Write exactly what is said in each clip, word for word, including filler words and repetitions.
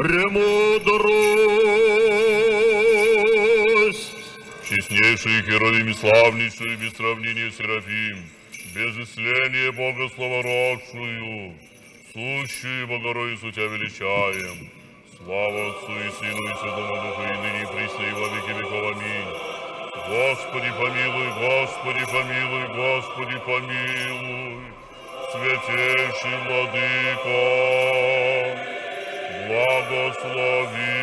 премудрость. Честнейший Херувим и славнейший, без сравнения Серафим, без исления Бога словородшую, сущую Богородицу Тебя величаем. Слава Отцу и Сыну и Святому Духу, и ныне и присно и во веки веков. Аминь. Господи помилуй, Господи помилуй, Господи помилуй, святейший Владыко, благослови.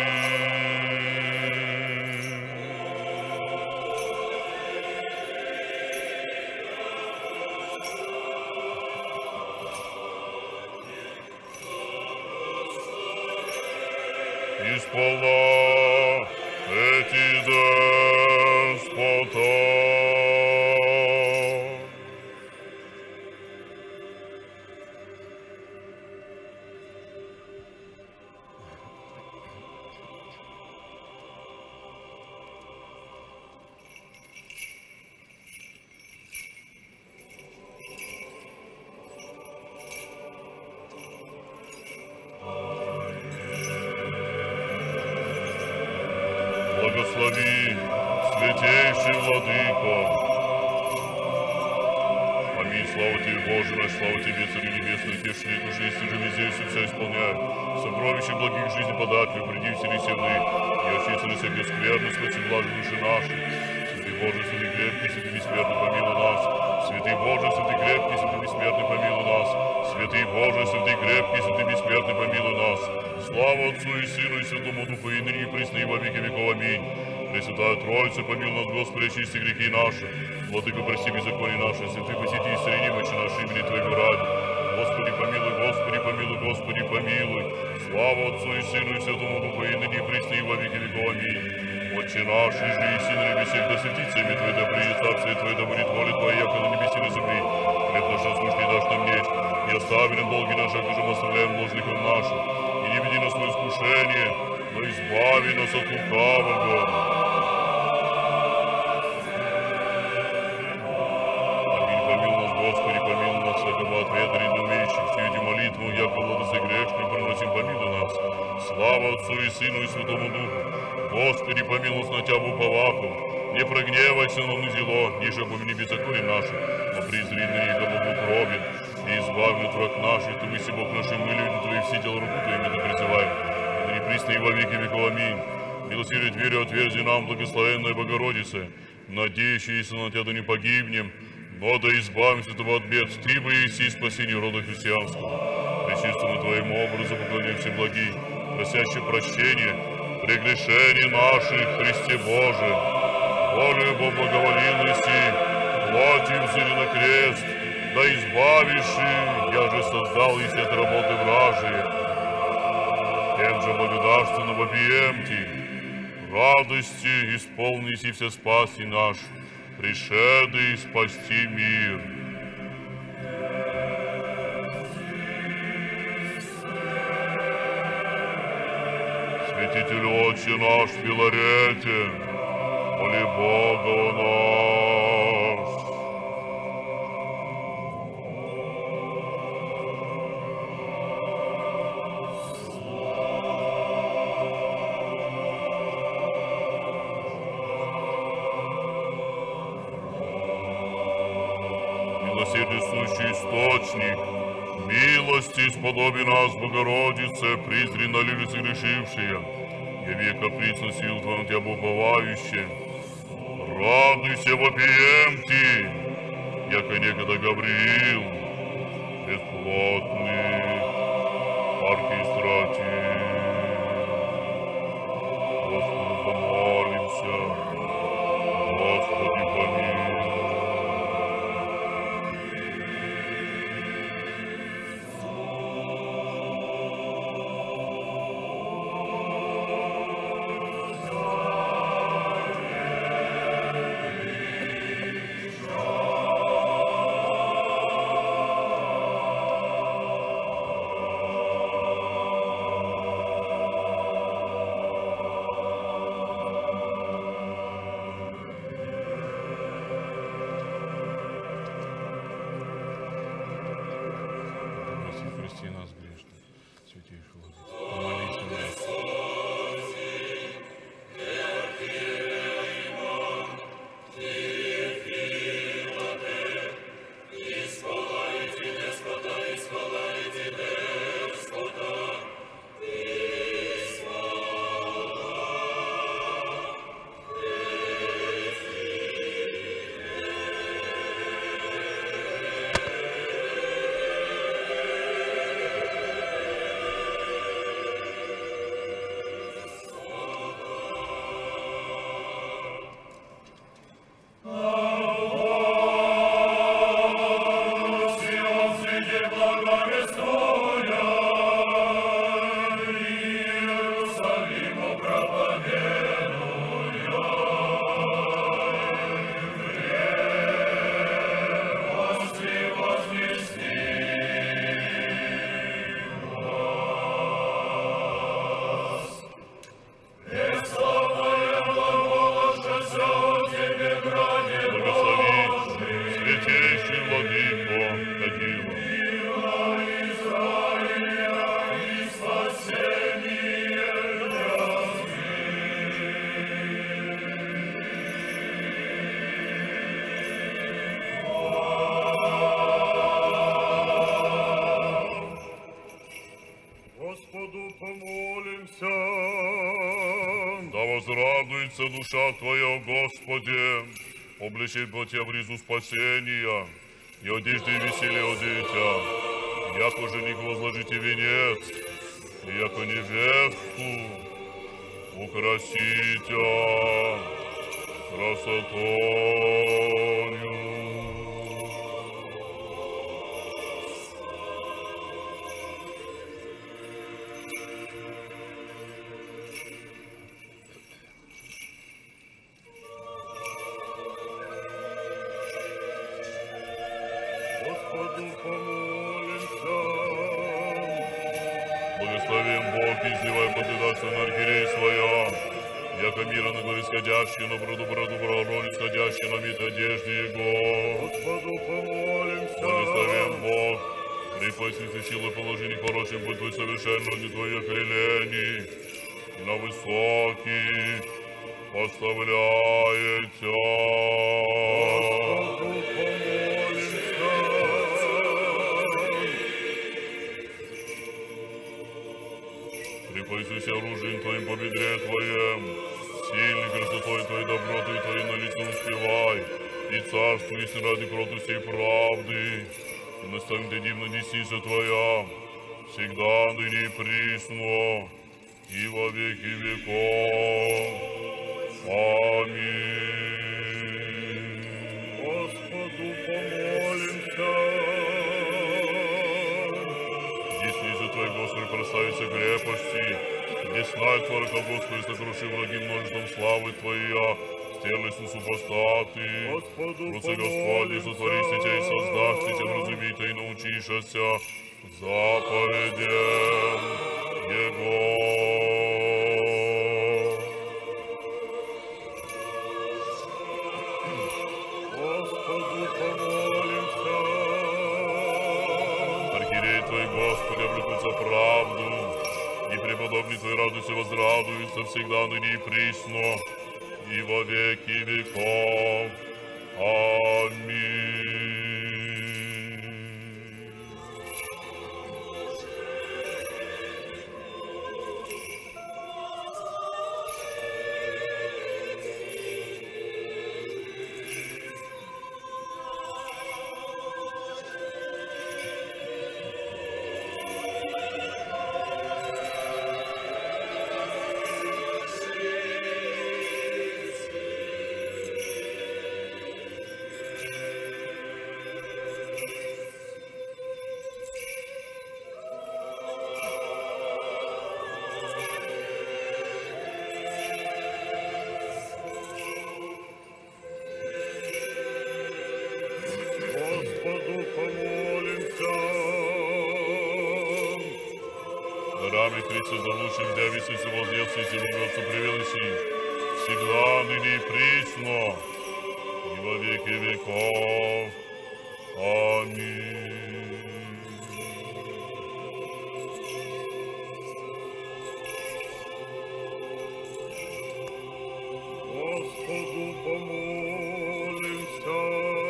Исполна эти деспота. Благослови, святейший Владыко. Аминь, слава Тебе, Боже наш, слава Тебе, Царь Небесный, утешение души, если же везде все исполняй. Сокровище благих жизни подателю, приди вселися в них, и очистились от бескверны, спаси блажи души наши. Святый Боже, святый крепкий, святый бессмертный, помилуй нас. Святый Боже, святый крепкий, святый бессмертный, помилуй нас. Святый Боже, святый крепкий, святый бессмертный, помилуй нас. Слава Отцу и Сыну и Святому Духу, и ныне и присно и во веки веков. Аминь. Пресвятая Троица, помилуй нас, Господи, очисти грехи наши. Владыка, прости беззаконие наши, святый посети и срени мочи наши имени Твоего ради. Господи, помилуй, Господи, помилуй, Господи, помилуй. Слава Отцу и Сыну и Святому Духу, и ныне и присно и во веки веков. Аминь. Отче наш, ниже и си на небесе, да светится имя Твое, да придет Царствие Твое, да будет воля Твоя, яко на небесе и на земле. Хлеб наш насущный дашь нам днесь, и остави нам долги наши, как же мы оставляем должников наших. И не веди нас в искушение, но избави нас от лукавого. Аминь, помилуй нас, Господи, помилуй нас, всякого ответа, недоумеющих, сию молитву, яко владыце грешным, приносим, помилуй нас. Слава Отцу и Сыну и Святому Духу. Господи, помилуй нас на Тебя уповаху. Не прогневайся на зело, ниже помяни беззаконие наше, но презри ныне кому Бог робит, и избави от враг наших, Ты выси Бог нашим, мы люди Твои, все дела руку Твоими да призываем. И не присно и во веки веков. Аминь. Милосердие дверью отверзи нам, благословенная Богородице, надеющиеся на Тебя да не погибнем, но да избавимся Тобой от бед. Ты бы еси спасение рода христианского. Пречистому Твоему образу поклонимся благи, просящий прощения, прегрешений наших, Христе Боже. Волею Бог благоволилости, платью взыли на крест, да избавишь их, я же создал их от работы вражие. Тем же благодарственно вопиемте, радости исполнись все спаси наш, пришедший спасти мир. Святитель Отче наш в Филарете, моли Бога у нас. Милосердие сущий источник, милости сподоби нас, Богородице, призри на люди согрешившие, яви каприцу сил Твою на Тебя уповающим. Радуйся, вопиемте, яко некогда Гавриил, бесплотный архиистратий. Господу помолимся, Господи помилуй. возрадуется душа Твоя, Господи, облечет по Тебя в ризу спасения, и одежды и веселье одетя, яко жених возложите венец, и яко невесту украсите красотою. Благословен Бог, изливай благодатствие на архиерей своя, яко мира на главе сходящий, на броду броду броду сходящий, на мит одежде Его. Господу помолимся. Благословен Бог, припасти ты силы положи непорочным, будь твой совершенно, не твои окрылени, и на высокий поставляете. Господу помолимся. Припасися оружием Твоим по бедре Твоем, сильной красотой Твоей, добротой Твоей на лице успевай, и царствуй если ради кротости и правды, и наставим Ты дивно десница Твоя, всегда ныне и присно, и во веки веков. Аминь. Господу помолимся. Десница Твоя, Господи, красавица крепости, десна Твоя, Господи, сокруши враги множеством славы Твоя, стерлись у супостаты. Господу Руцы Господи, сотворись Тебя и создашь Тебя, вразумить и научишься заповедям Его. Господу помолимся. Архиерей Твой, Господи, облекутся правду, и преподобный Твой радуйся, возрадуется всегда, ныне и присно, и во веки веков. Аминь. Господу помолимся. Рами Христа заглушив, явится и вознесся, и силуется, привелся, всегда, ныне и присно, и во веки веков. Аминь. Господу помолимся.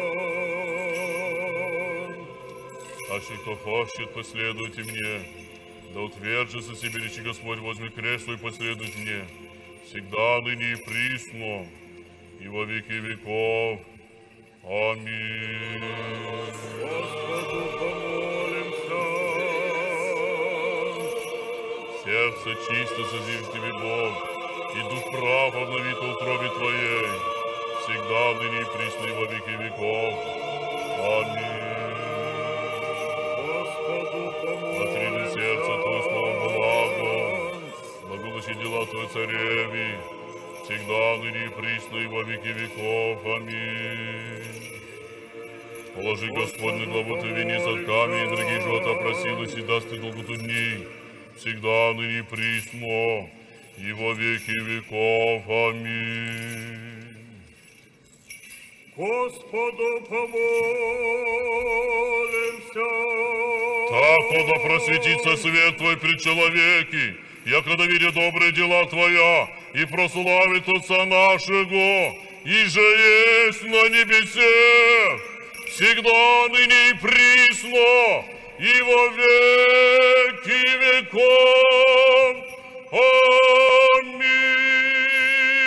Аще кто хочет, последуйте мне. Да утверждется себе речи Господь, возьми крест свой, последуй мне. Всегда, ныне и присно, и во веки веков. Аминь. Господу помолимся. Сердце чисто созижь тебе, Бог, и дух прав обновит в утробе Твоей. Всегда, ныне и присно, и во веки веков. Аминь. Отрели сердце Твое словом благом, благослови дела Твои цареви, всегда, ныне и присно, и во веки веков. Аминь. Положи, Господь, на главу Ты венец от камня, и дорогие живота просилась, и даст Ты долготу дней, всегда, ныне и присно, и во веки веков. Аминь. Господу помолимся. Так, да просветится свет Твой пред человеки, яко доверие добрые дела Твоя, и прославит Отца нашего, и же есть на небесе, всегда, ныне и присно, и во веки веков. Аминь.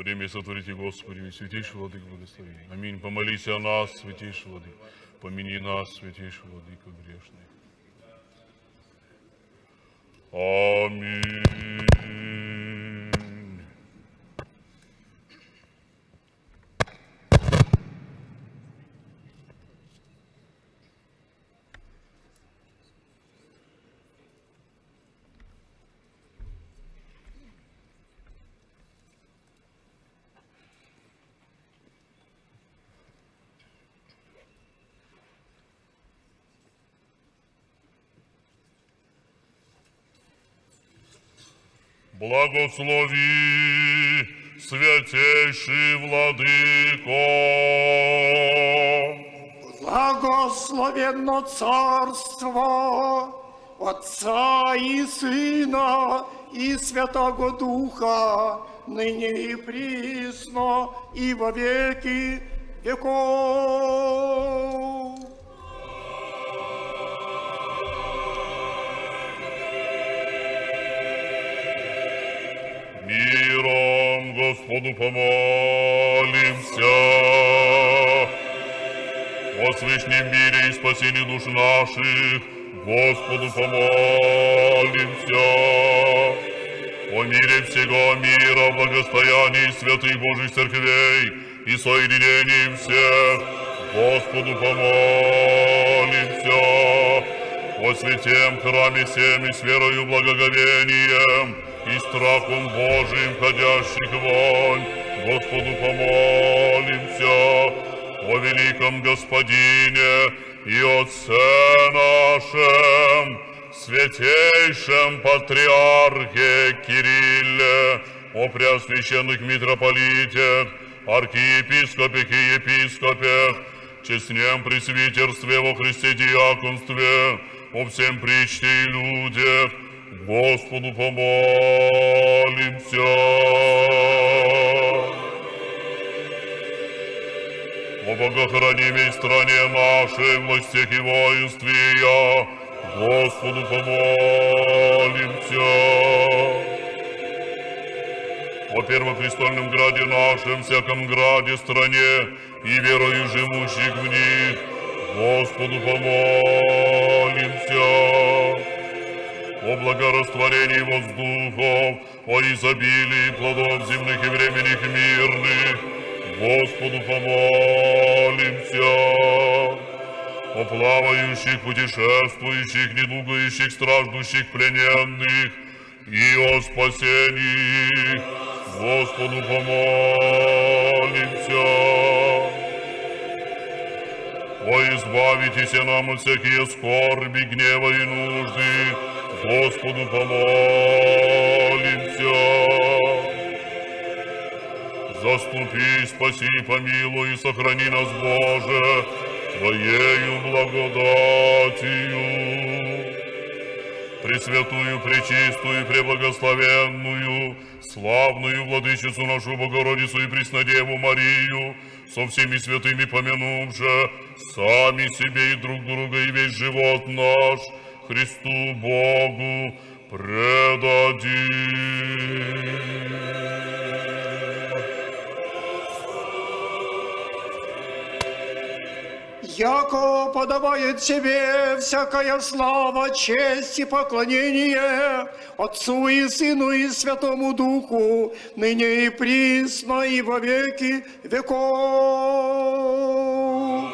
время сотворите, Господи, святейший Владыка, благослови. Аминь. Помолись о нас, святейший Владыка. Помяни нас, святейший Владыка, грешных. Аминь. Благослови, святейший Владыко. Благословенно Царство Отца и Сына и Святого Духа, ныне и присно, и во веки веков. Миром Господу помолимся. О священном мире и спасении душ наших Господу помолимся. О мире всего мира, благостоянии святых Божьих церквей и соединении всех Господу помолимся. О святем храме всем и с верою благоговением и страхом Божиим входящих вонь, Господу помолимся. О великом Господине и Отце нашем, святейшем Патриархе Кирилле, о преосвященных митрополитах, архиепископах и епископах, честнем пресвитерстве во Христе диаконстве, о всем причте и людях, Господу помолимся. О богохранимой стране нашей, властях и воинстве я, Господу помолимся. О первопрестольном граде нашем, всяком граде, стране и верою живущих в них, Господу помолимся. О благорастворении воздухов, о изобилии плодов земных и временных мирных, Господу помолимся. О плавающих, путешествующих, недугающих, страждущих, плененных и о спасении, Господу помолимся. О избавитесь нам от всякие скорби, гнева и нужды, Господу помолимся. Заступи, спаси, помилуй и сохрани нас, Боже, Твоею благодатью. Пресвятую, пречистую, преблагословенную, славную владычицу нашу Богородицу и Преснодеву Марию, со всеми святыми помянувши, сами себе и друг друга и весь живот наш Христу Богу предадим. Яко подавает себе всякая слава, честь и поклонение Отцу и Сыну и Святому Духу, ныне и присно и во веки веков.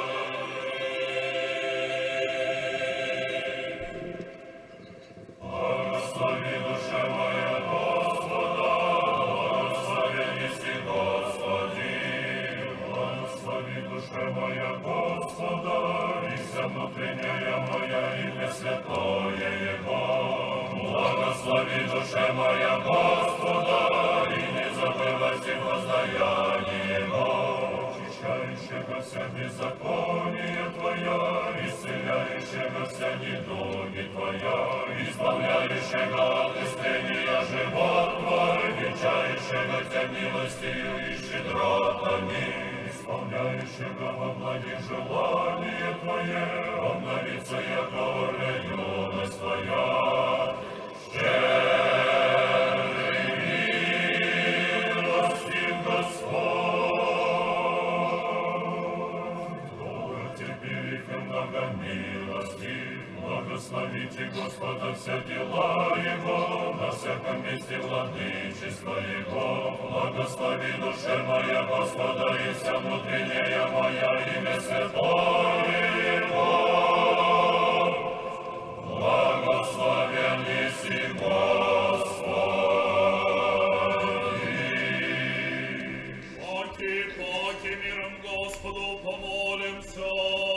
Благослови душа моя Господа, благослови неси Господи, благослови душа моя Господа, и вся внутренняя моя имя святое Его. Благослови душа моя Господа, и не забывайся воздаяние Его. Очищающего вся беззаконие Твоя, исцеляющего вся недуги Твоя, избавляющего от истления живот Твой, венчающего Тебя милостью и щедротами, исполняющего во благих желание Твое, обновится яко орля юность Твоя. Щедрый, милостивый, Благословите Господа все дела Его, на всяком месте владычество Его. Благослови душе моя Господа, и вся внутренняя моя, имя святое Его. Благословен еси Господи. Паки, паки, миром Господу помолимся.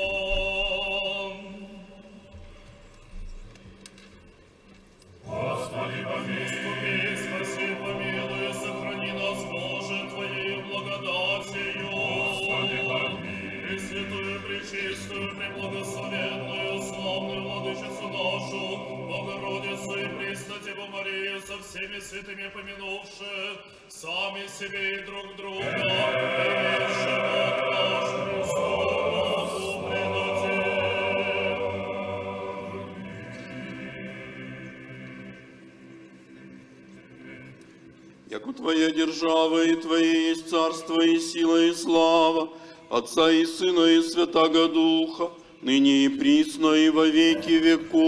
Господи, помилуй. Спаси, помилуй, сохрани нас, Боже, Твоей благодатью. Господи, помилуй. Пресвятую, пречистую, преблагословенную, славную Владычицу нашу, Богородицу и Пресвятую Деву Марию, со всеми святыми помянувши, сами себе и друг друга, имевши Бог наш Христос, предадим. Яко Твоя держава и Твое есть царство и сила и слава, Отца и Сына и Святаго Духа, ныне и присно и во веки веков.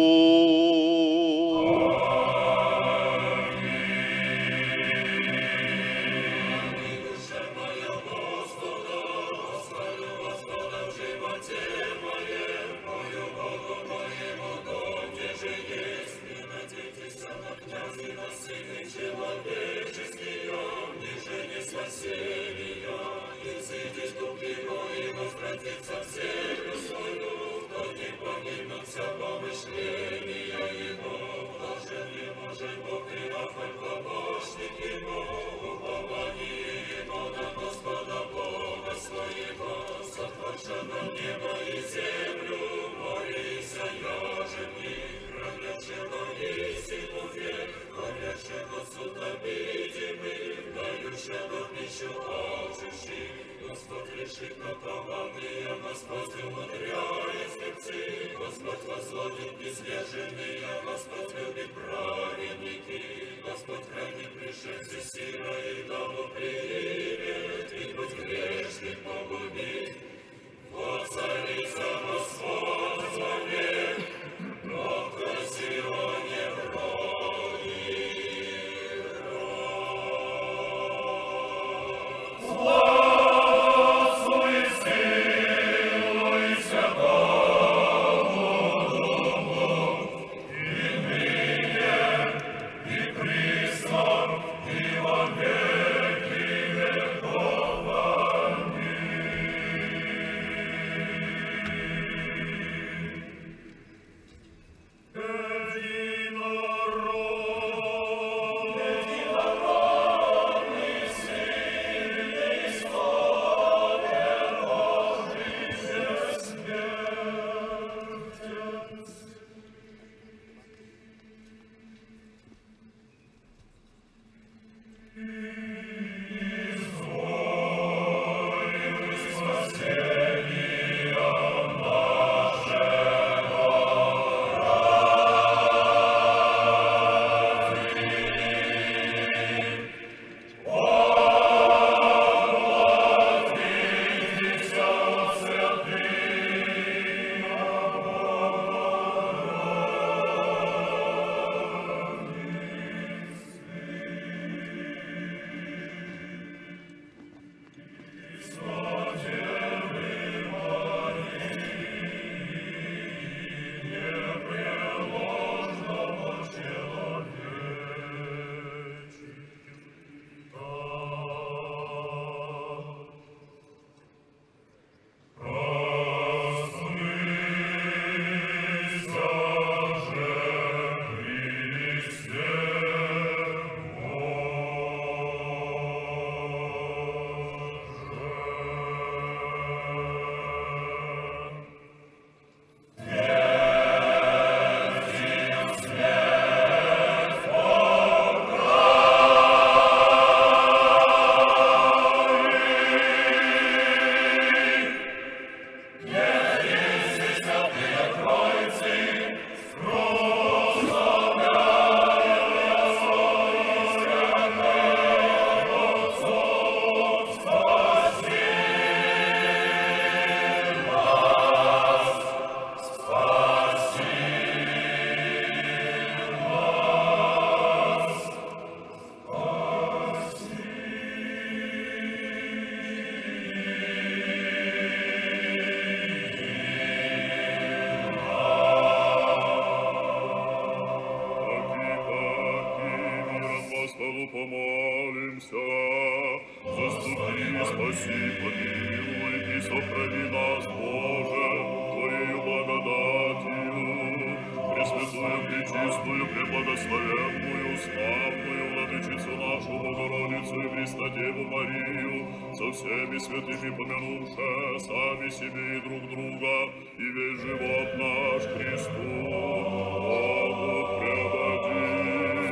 пречистую, преблагословенную, славную владычицу нашу Богородицу и Преснодеву Марию, со всеми святыми помянувши сами себе и друг друга, и весь живот наш Христу Богу предадим.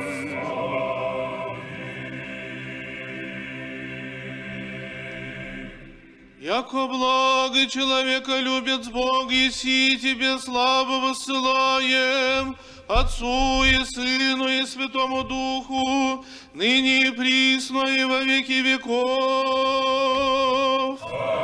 Яко благо человеколюбец Бог, еси тебе славу воссылаем, Отцу и Сыну и Святому Духу, ныне и присно и во веки веков.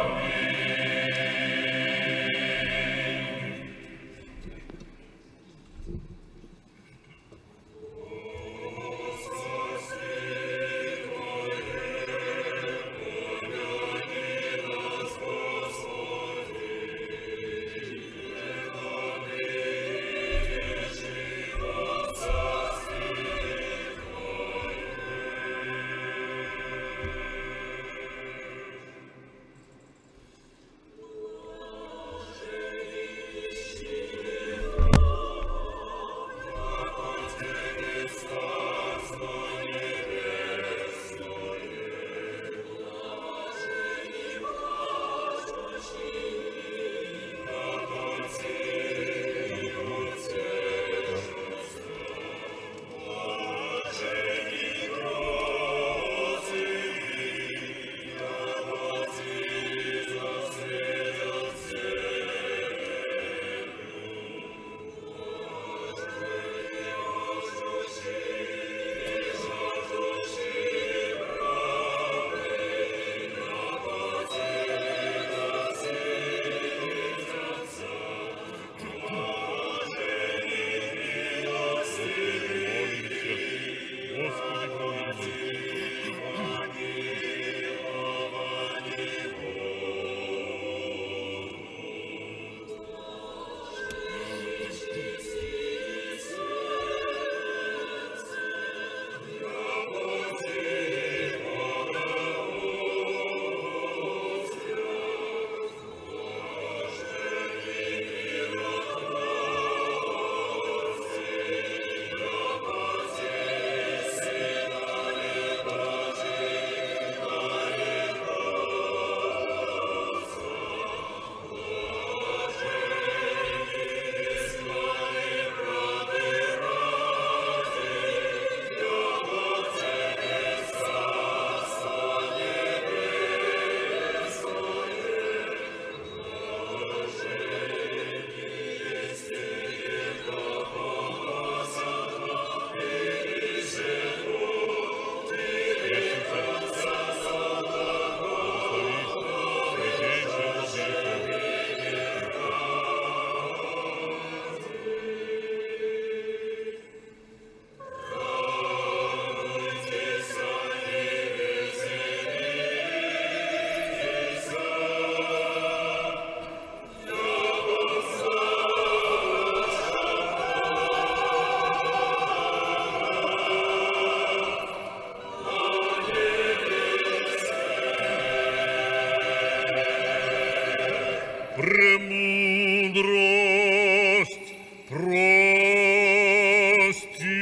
Премудрость прости.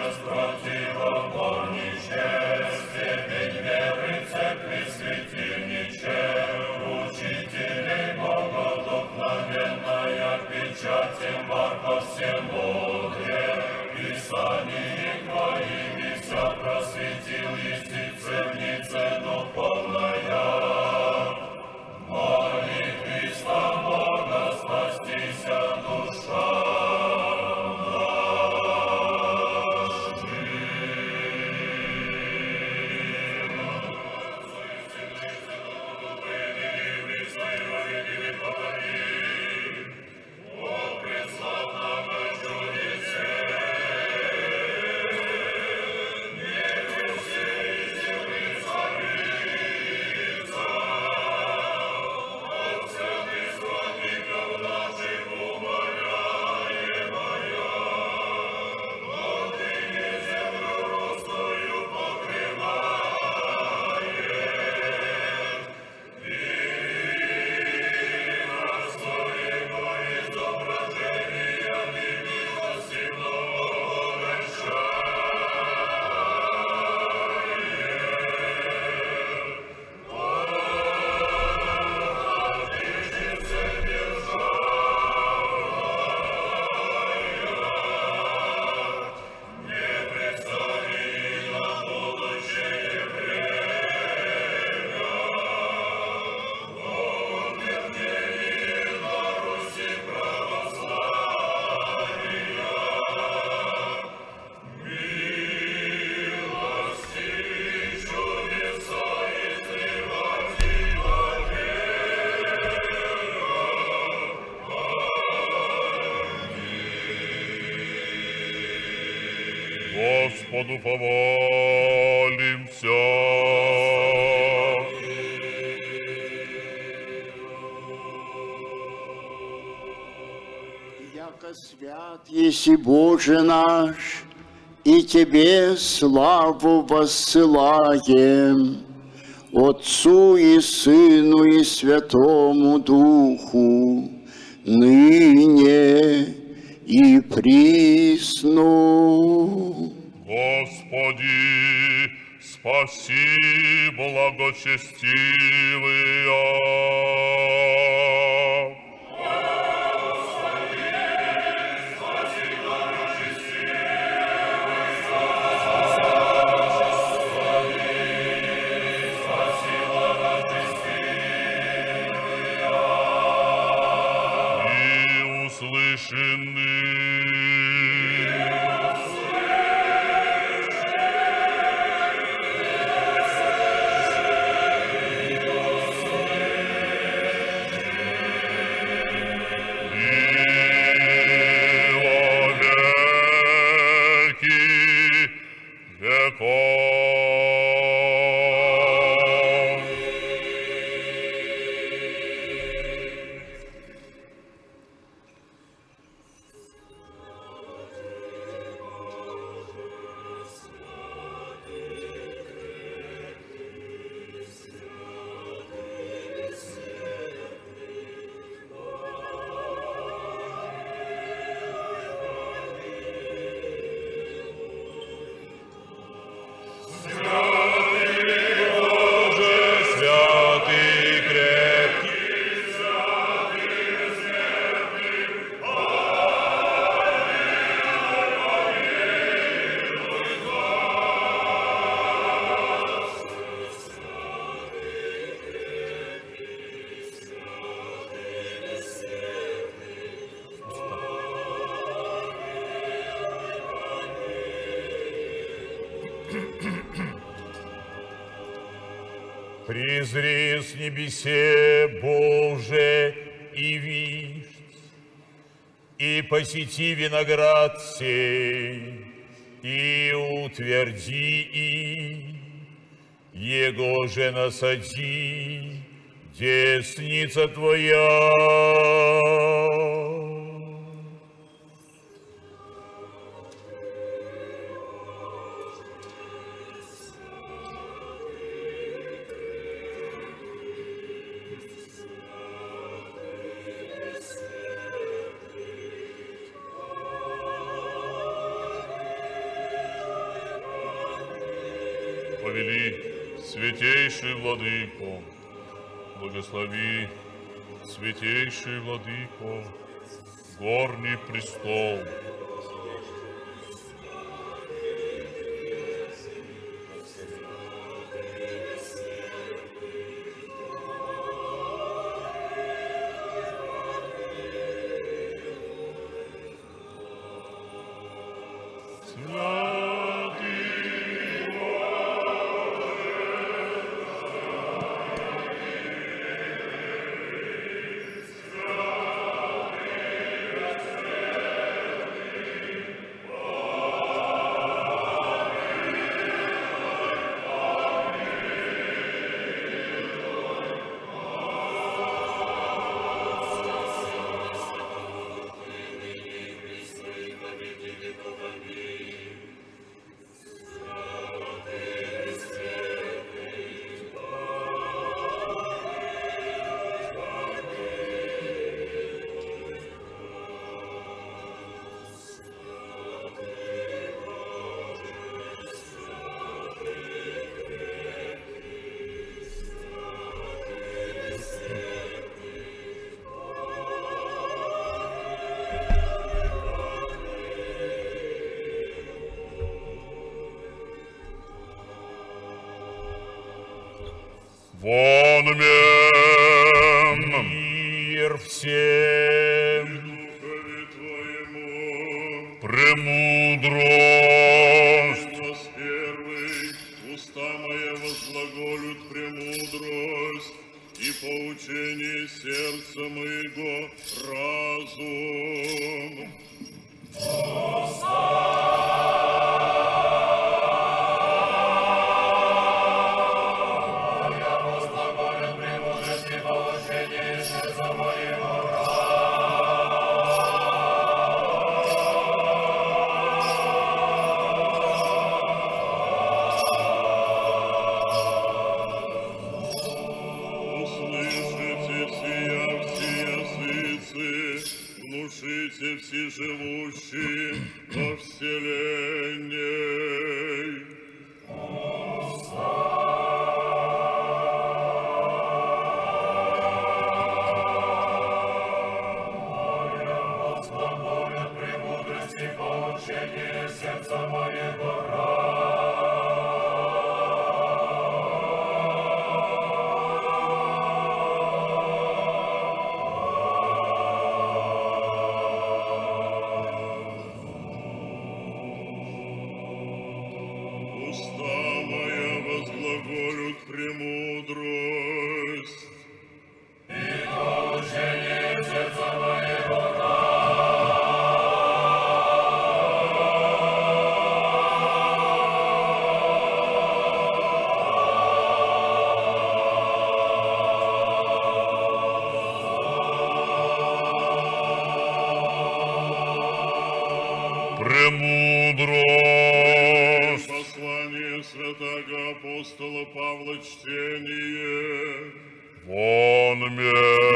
Господу помолимся. Яко свят еси Боже наш, и Тебе славу воссылаем, Отцу и Сыну и Святому Духу, ныне и присно. Господи, спаси благочестивые. Призри с небесе, Боже, и вишь, и посети виноград сей, и утверди и, его же насади, десница Твоя. повели, святейший Владыко, благослови, святейший Владыко, горний престол. Вон мир всем, Духове Твоему, премудрость, Голос первый, уста моя возглаголют премудрость, и поучение сердца моего разум. Услышите сия все языцы, внушите все живущие во вселенной. Уста моя возглаголют премудрость. премудрость. Послание святого апостола Павла чтение. Вон мен.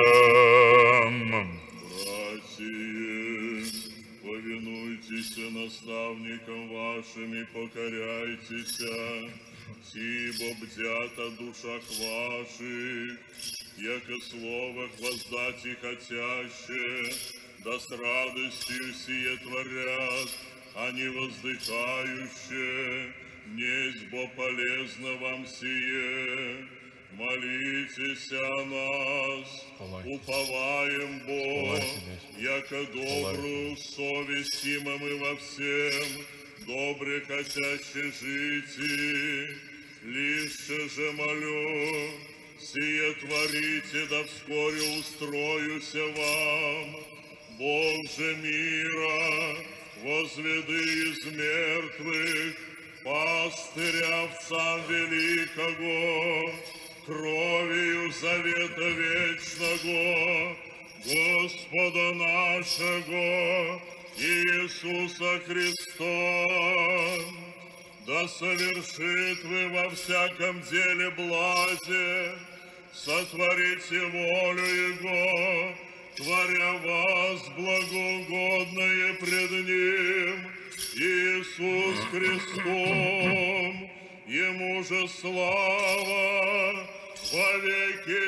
Братья, повинуйтесь наставникам вашим и покоряйтесь, ибо бдят о душах ваших, яко слово воздать и хотяще, да с радостью сие творят, а не воздыхающие, несть бо полезно вам сие. Молитесь о нас, уповаем Бог, яко добрую совесть има мы во всем, добре хотяще жити, лише же молю, сие творите, да вскоре устроюся вам. Бог же мира, возведы из мертвых, пастыря овца великого, кровью завета вечного, Господа нашего Иисуса Христа, да совершит вы во всяком деле благе, сотворите волю Его, творя вас благоугодное пред Ним, Иисус Христом, Ему же слава во веки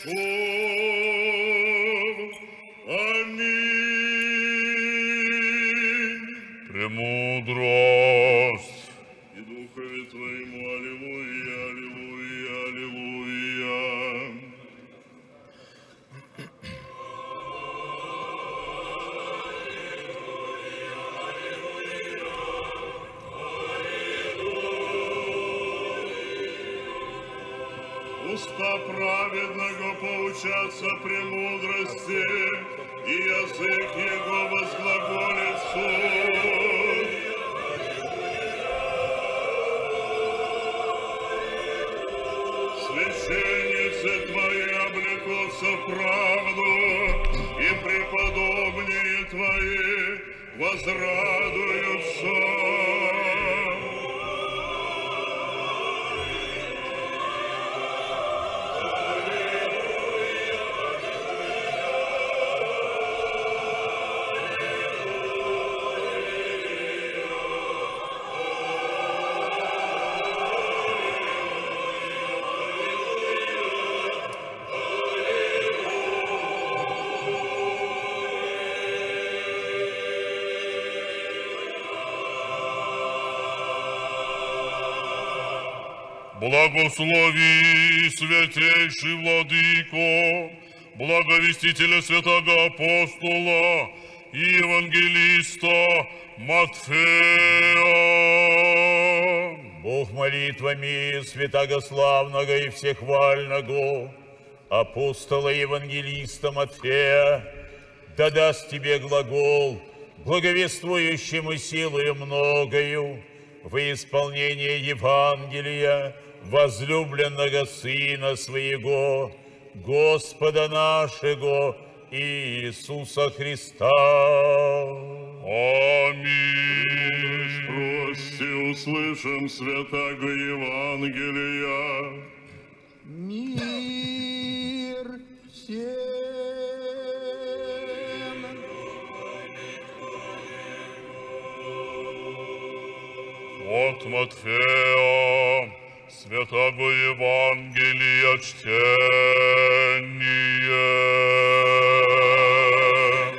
веков. Аминь. Премудрость. И Духове Твоему, аллилуйя, аллилуйя, аллилуйя. Уста праведного поучатся премудрости, и язык его возглаголит суд. Священницы Твои облекутся в правду, и преподобные Твои возрадуются. Благослови, святейший Владыко, благовестителя святого апостола и евангелиста Матфея. Бог молитвами святогославного и всехвального апостола и евангелиста Матфея да даст тебе глагол, благовествующему силою многою во исполнение Евангелия возлюбленного Сына Своего, Господа нашего Иисуса Христа. Аминь. Спрости, услышим святого Евангелия. Мир всем. От Матфея, святого Евангелия чтение.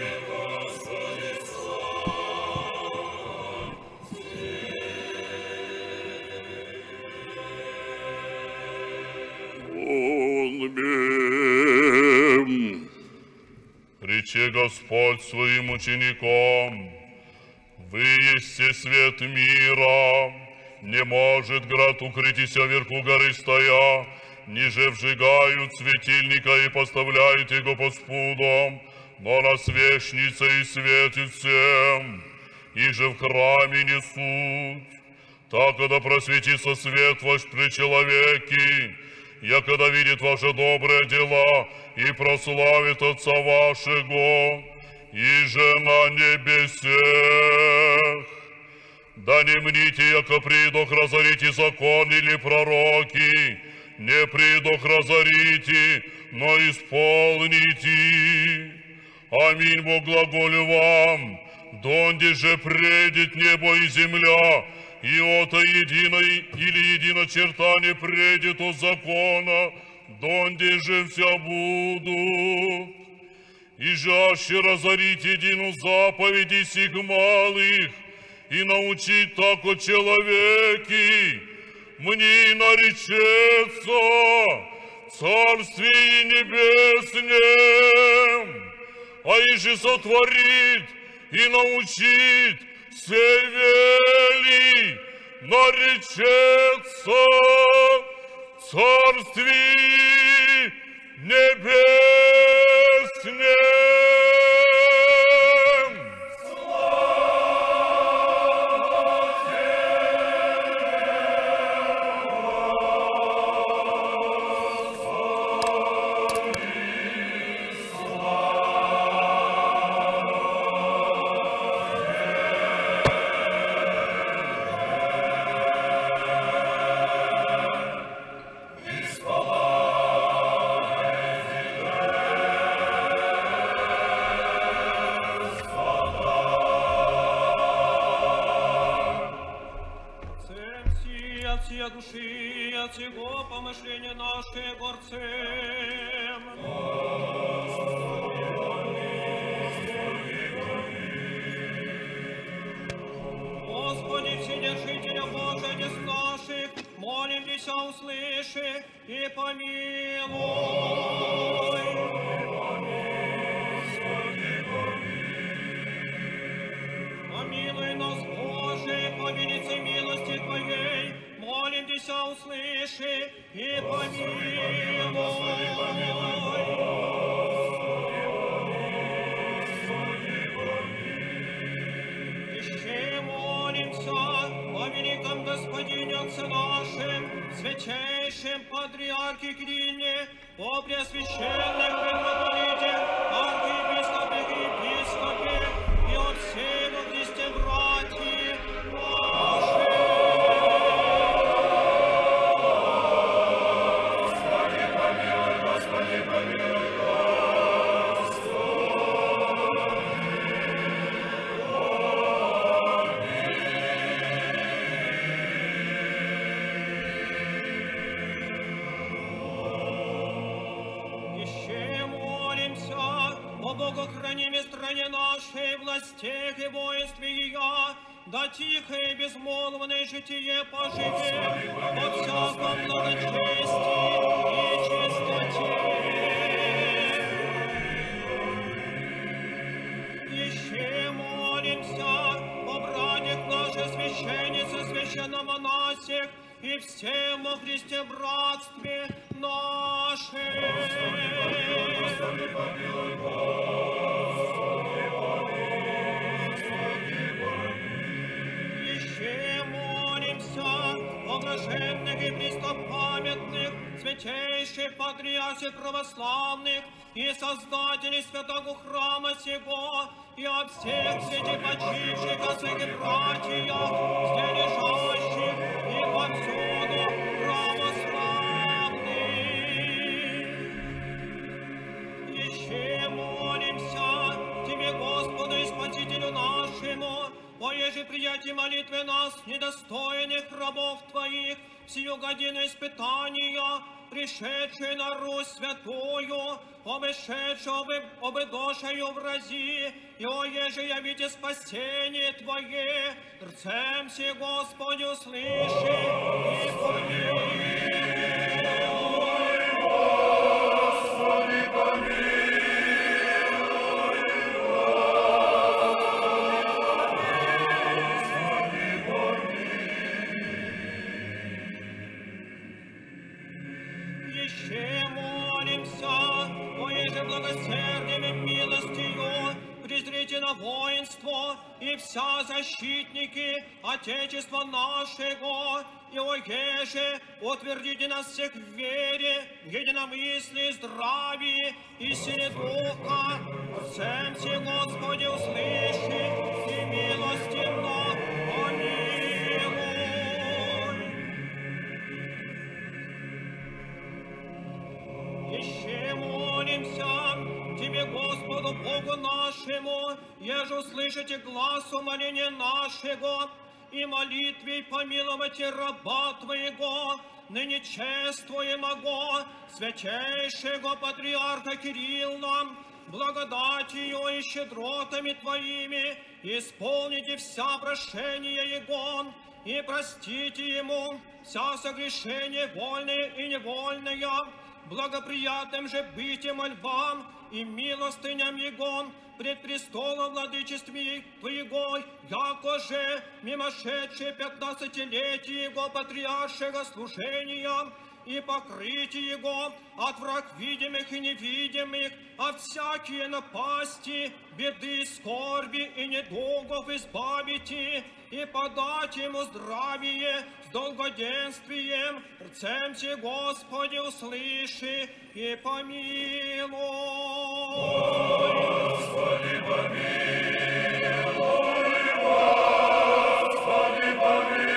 Аминь. Рече Господь своим ученикам: вы есте свет мира, не может град укрытися вверху горы стоя, ниже вжигают светильника и поставляют его под спудом, но на свечнице и светит всем, и же в храме несут. Так, когда просветится свет ваш при человеке, я когда видит ваши добрые дела и прославит Отца вашего, и же на небесех. Да не мните, яко придох разорите закон или пророки, не придох разорите, но исполните. Аминь, Бог глаголю вам, донде же предет небо и земля, и ото единой или едино черта не предет от закона, донде же вся будут. И жаще разорить едину заповеди сих малых, и научить так о человеке, мне наречется Царствие Небесное, а иже сотворит и научит севели, наречется Царствие Небесное. от сия души, и от сего помышления наши горцем. Господи, Вседержителя Божия, дес наших, молим Тебя, услыши и помилуй. Помилуй нас, Боже, по велице милости Твоей, молим Тебя, услыши и помилуй. О великом Господине Отце нашем, святейшем Патриархе Кирилле, о преосвященных митрополите, архиепископе и епископе, и о всем во Христе братья наши. Господи, помилуй, Господи, помилуй, Богохранимой стране нашей, властях и воинстве ее, да тихо и безмолвное житие поживе от всяком благочестии и чистоте. Еще молимся о братьях наших священниц и священномонасях и всем во Христе братстве нашем. Господи, помилуй, Господи, помилуй. Еще молимся о блаженных и престопамятных, святейших патриархах православных и создателей святого храма сего, и о всех среди почивших отцах и братьях, здесь лежащих и повсюду православных. Еще молимся Тебе, Господу и Спасителю нашему, поеже приятие молитвы нас, недостойных рабов Твоих, в сию годину испытания, пришедшую на Русь святую, обышедшую, обыдошею в рази, и оеже явите спасение Твое, рцем си, Господи, услыши и помилуй. Господи, помилуй. Благосердием и милостью презрите на воинство и вся защитники Отечества нашего, и оеже утвердите нас всех в вере, в единомыслии, здравии и силе Духа. Всем си, Господи, услыши и милостивно помилуй. Еще молимся Тебе, Господу Богу нашему, еже услышите глаз умоления нашего и молитвей помиловайте раба Твоего, ныне чествуемого, святейшего Патриарха Кирилла, благодатью и щедротами Твоими исполните вся прошения Его и простите Ему вся согрешения вольные и невольные, благоприятным же бытием мольбам и милостыням Его пред престолом владычестве Твоего, яко же мимошедшие пятнадцатилетие Его патриаршего служения и покрытие Его от враг видимых и невидимых, от всякие напасти, беды, скорби и недугов избавите, и подать Ему здравие с долгоденствием, рцем си, Господи, услыши и помилуй. Господи, помилуй, Господи, помилуй.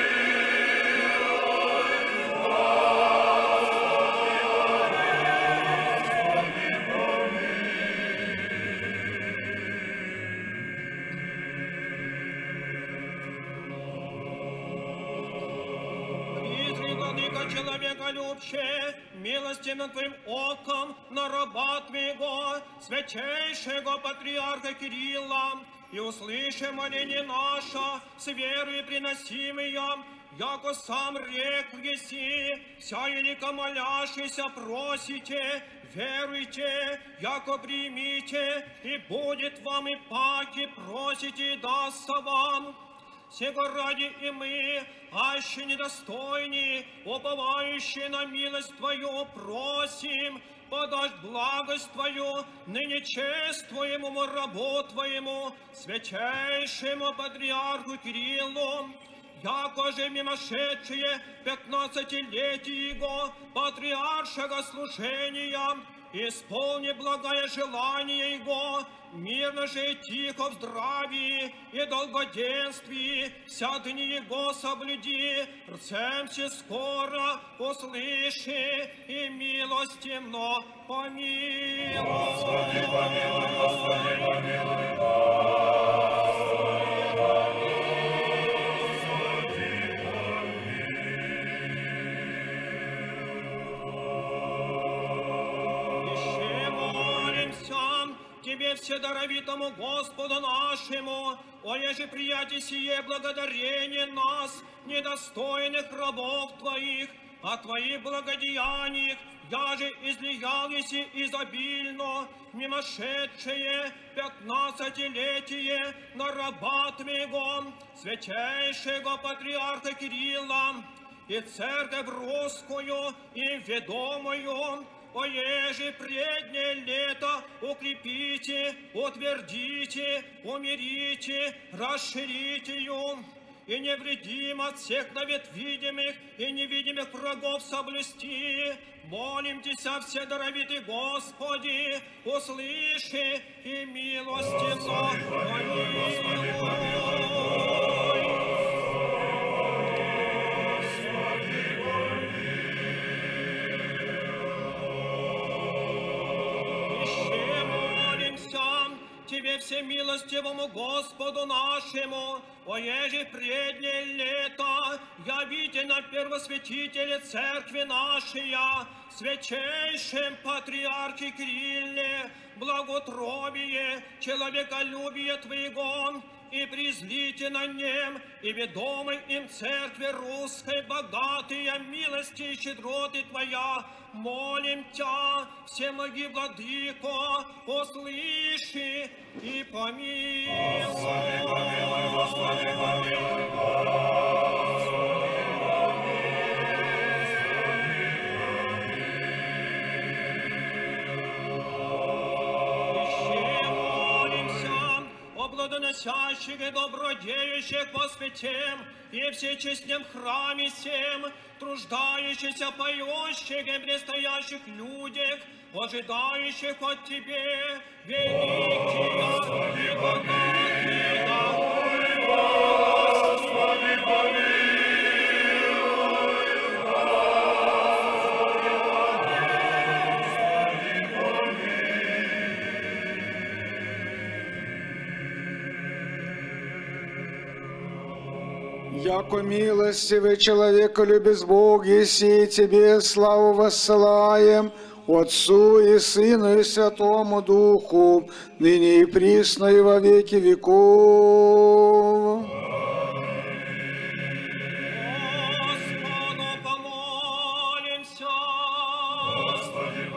яко человеколюбче, милостивым Твоим оком на раба Твоего, святейшего патриарха Кирилла, и услыши моление наше, с верой приносимые, яко сам рек еси, вся велика молящийся просите, веруйте, яко примите, и будет вам и паки просите, и дастся вам. Сего ради и мы, аще недостойни, уповающие на милость Твою, просим, подашь благость Твою ныне чествуемому рабу Твоему, святейшему патриарху Кириллу, яко же мимошедшие пятнадцатилетие его патриаршего служения, исполни благое желание его, мирно же и тихо в здравии и долгоденствии, вся дни его соблюди, рцемся скоро услыши и милостивно помилуй. Господи, помилуй, Господи, помилуй, Господи, Тебе, Вседоровитому Господу нашему, о еже приятие сие благодарение нас, недостойных рабов Твоих, о Твоих благодеяниях, я же излиял еси изобильно, мимошедшее пятнадцатилетие на раба Твоего, святейшего патриарха Кирилла, и церковь русскую, и ведомую, о еже преднее лето укрепите, утвердите, умирите, расширите ее, и невредим от всех навет видимых и невидимых врагов соблюсти. Молим Тебя, Вседоровитый Господи, услыши и милостивно помилуй. Тебе, всемилостивому Господу нашему, о еже преднее лето, явите на первосвятителе церкви нашей, святейшем патриархе Кирилле, благоутробие, человеколюбие Твоего, и презрите на нем, и ведомой им церкви русской, богатые милости и щедроты Твоя, молим Тя, всемоги владыко, услыши и помилуй. Господи, помилуй, Господи, помилуй, Господи, плодоносящих и добродеющих по святем и всечестнем храме сем, труждающихся, поющих и предстоящих людях, ожидающих от Тебе великие Господи, помилуй, Господи, помилуй. Яко милостивый человека любит Бог, еси Тебе славу воссылаем, Отцу и Сыну и Святому Духу, ныне и присно и во веки веков. Господу помолимся. Господи,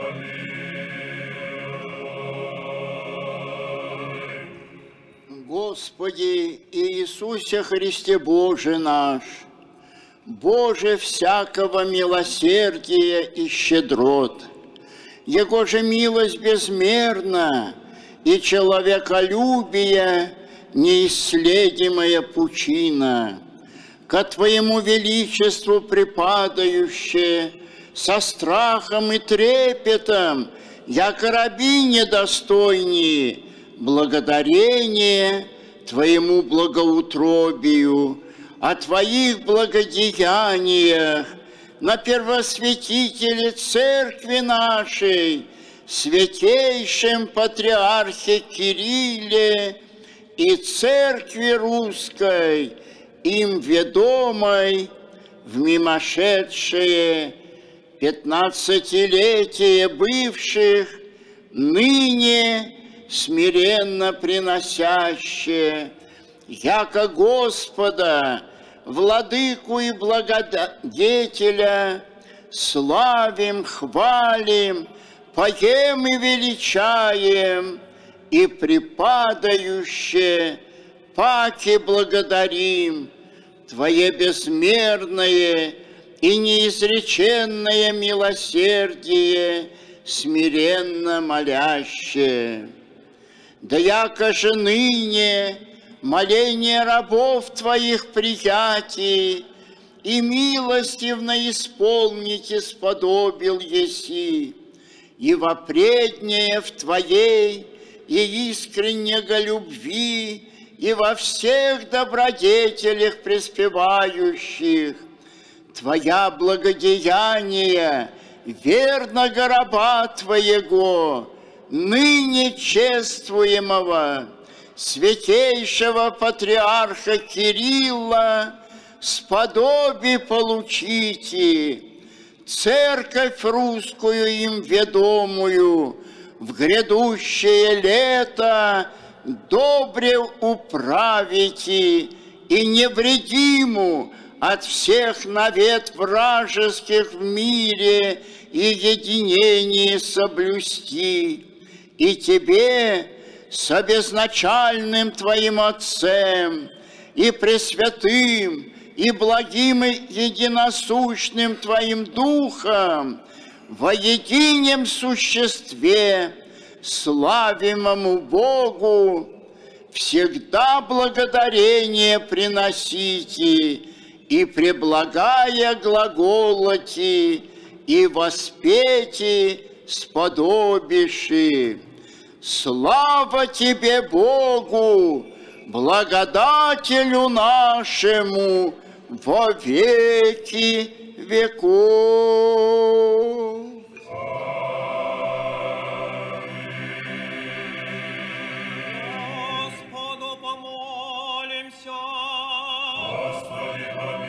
Господи Иисусе Христе Боже наш, Боже всякого милосердия и щедрот, Его же милость безмерна и человеколюбие неисследимая пучина, ко Твоему величеству припадающее со страхом и трепетом, яко раби недостойни, благодарение Твоему благоутробию, о Твоих благодеяниях, на первосвятителе церкви нашей, святейшем патриархе Кирилле и церкви русской, им ведомой, в мимошедшее пятнадцатилетие бывших, ныне смиренно приносяще, яко Господа, Владыку и Благодетеля, славим, хвалим, поем и величаем, и припадающее паки благодарим Твое безмерное и неизреченное милосердие, смиренно моляще. Да яко же ныне моление рабов Твоих приятий и милостивно исполните сподобил еси, и вопреднее в Твоей и искреннего любви, и во всех добродетелях преспевающих, Твоя благодеяния, верного раба Твоего, ныне чествуемого, святейшего патриарха Кирилла, сподоби получите, церковь русскую им ведомую, в грядущее лето добре управите и невредиму от всех навет вражеских в мире и единении соблюсти, и Тебе с обезначальным Твоим Отцем и Пресвятым и благим и единосущным Твоим Духом во едином существе, славимому Богу, всегда благодарение приносите и преблагая глаголоти и воспейте сподобиши. Слава Тебе, Богу, благодателю нашему во веки веков. Господу помолимся. Господи,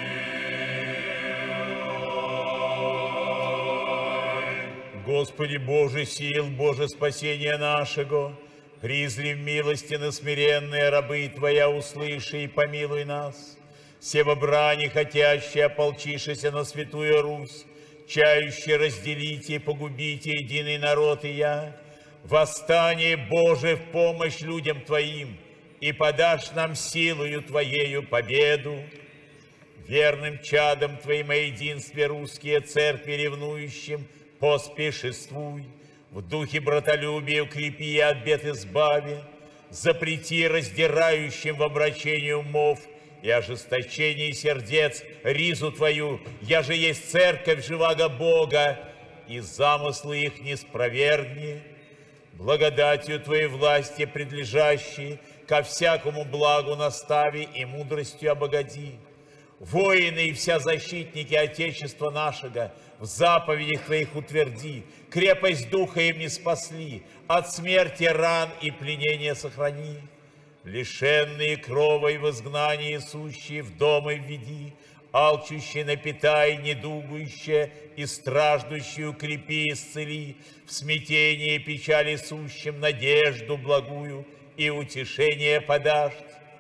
помилуй. Господи Боже сил, Боже спасения нашего, призри в милости на смиренные рабы Твоя, услыши и помилуй нас. Все во брани хотящие, ополчившиеся на святую Русь, чающие разделите и погубите единый народ и я, восстание Божие в помощь людям Твоим, и подашь нам силою Твоею победу. Верным чадом Твоим о единстве русские церкви ревнующим поспешествуй, в духе братолюбия укрепи и от бед избави, запрети раздирающим в обращении умов и ожесточении сердец ризу Твою, я же есть церковь живаго Бога, и замыслы их не спровергни. Благодатью Твоей власти предлежащей ко всякому благу настави и мудростью обогоди. Воины и вся защитники Отечества нашего в заповедях Твоих утверди, крепость духа им не спасли, от смерти ран и пленения сохрани. Лишенные крова и в изгнании сущие в дома введи, алчущие напитай, недугующие и страждущие укрепи и исцели, в смятении и печали сущим надежду благую и утешение подашь.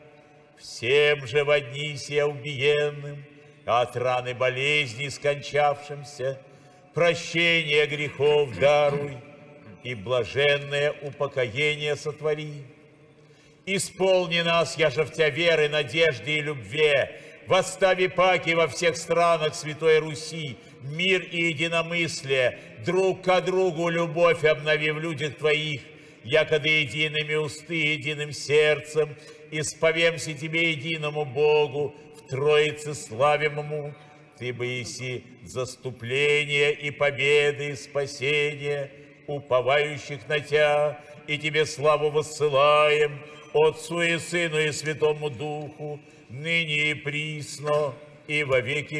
Всем же в одни сия убиенным, от раны болезней скончавшимся, прощение грехов даруй и блаженное упокоение сотвори. Исполни нас, я же в Тебя веры, надежды и любве, восстави паки во всех странах Святой Руси, мир и единомыслие, друг ко другу любовь обнови в людях Твоих, якода едиными усты, единым сердцем, исповемся Тебе, единому Богу, в Троице славимому. Ты бы еси заступление и победы, и спасение уповающих на Тя, и Тебе славу воссылаем, Отцу и Сыну и Святому Духу, ныне и присно, и во веки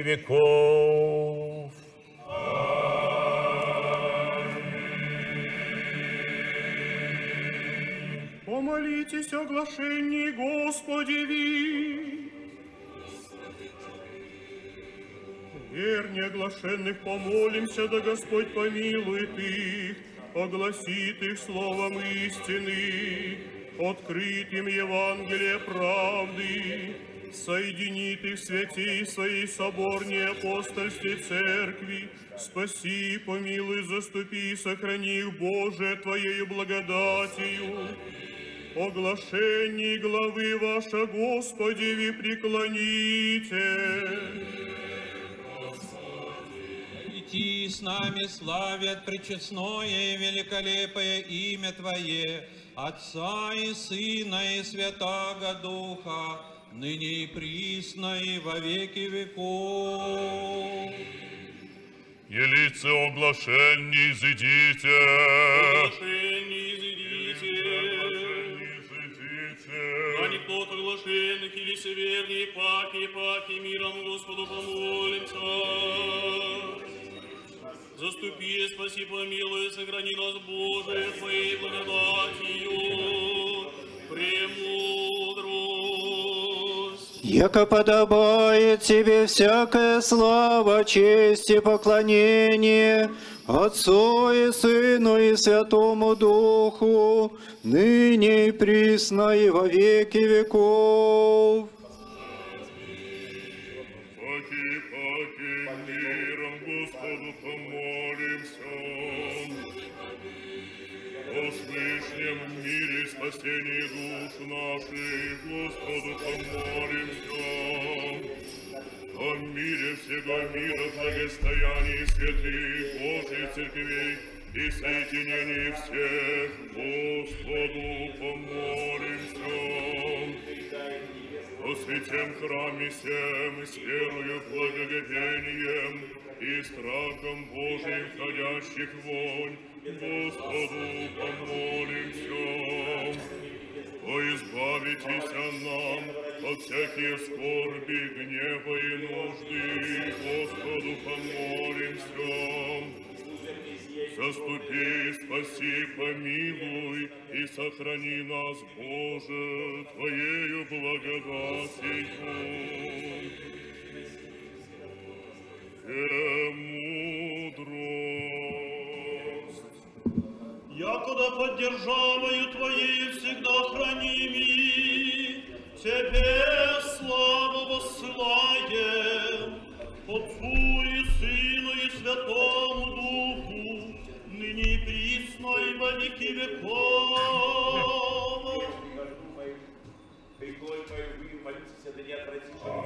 веков. Помолитесь о глашении Господеви. Верне оглашенных помолимся, да Господь помилует их, огласит их словом истины, открыт им Евангелие правды, соединит их святей своей соборней апостольской церкви, спаси, помилуй, заступи, сохрани их, Боже, Твоею благодатью. Оглашение главы ваша, Господи, ви преклоните. Иди с нами славят пречестное и великолепое имя Твое, Отца и Сына и Святаго Духа, ныне и присно и во веки веков. Елице оглашение изыдите. Оглашение изыдите. А никто от оглашенных или севернее, паки, паки, миром Господу помолимся. Заступи, спаси, помилуй, сохрани нас, Боже, Твоей благодатью, премудрость. Яко подобает Тебе всякая слава, честь и поклонение Отцу и Сыну и Святому Духу, ныне и присно и во веки веков. Паки, паки, миром Господу помолимся. О слышнем мире спасении душ наших Господу помолимся. О мире всего мира, благостоянии святых Божьих церквей и соединении всех Господу помолимся. О святем храме сем с верою, благоговением и страхом Божиим ходящих вонь, Господу помолимся. О избавитесь нам от всяких скорби, гнева и нужды, Господу помолимся. Заступи, спаси, помилуй и сохрани нас, Боже, Твоею благодатью. Премудрость. Якуда под державою Твоей всегда храними, Тебе славу воссылаем, Отцу и Сыну и Святому Духу, ныне и присно и во веки веков. Рекой моей вы молитесь, да не отвратишь от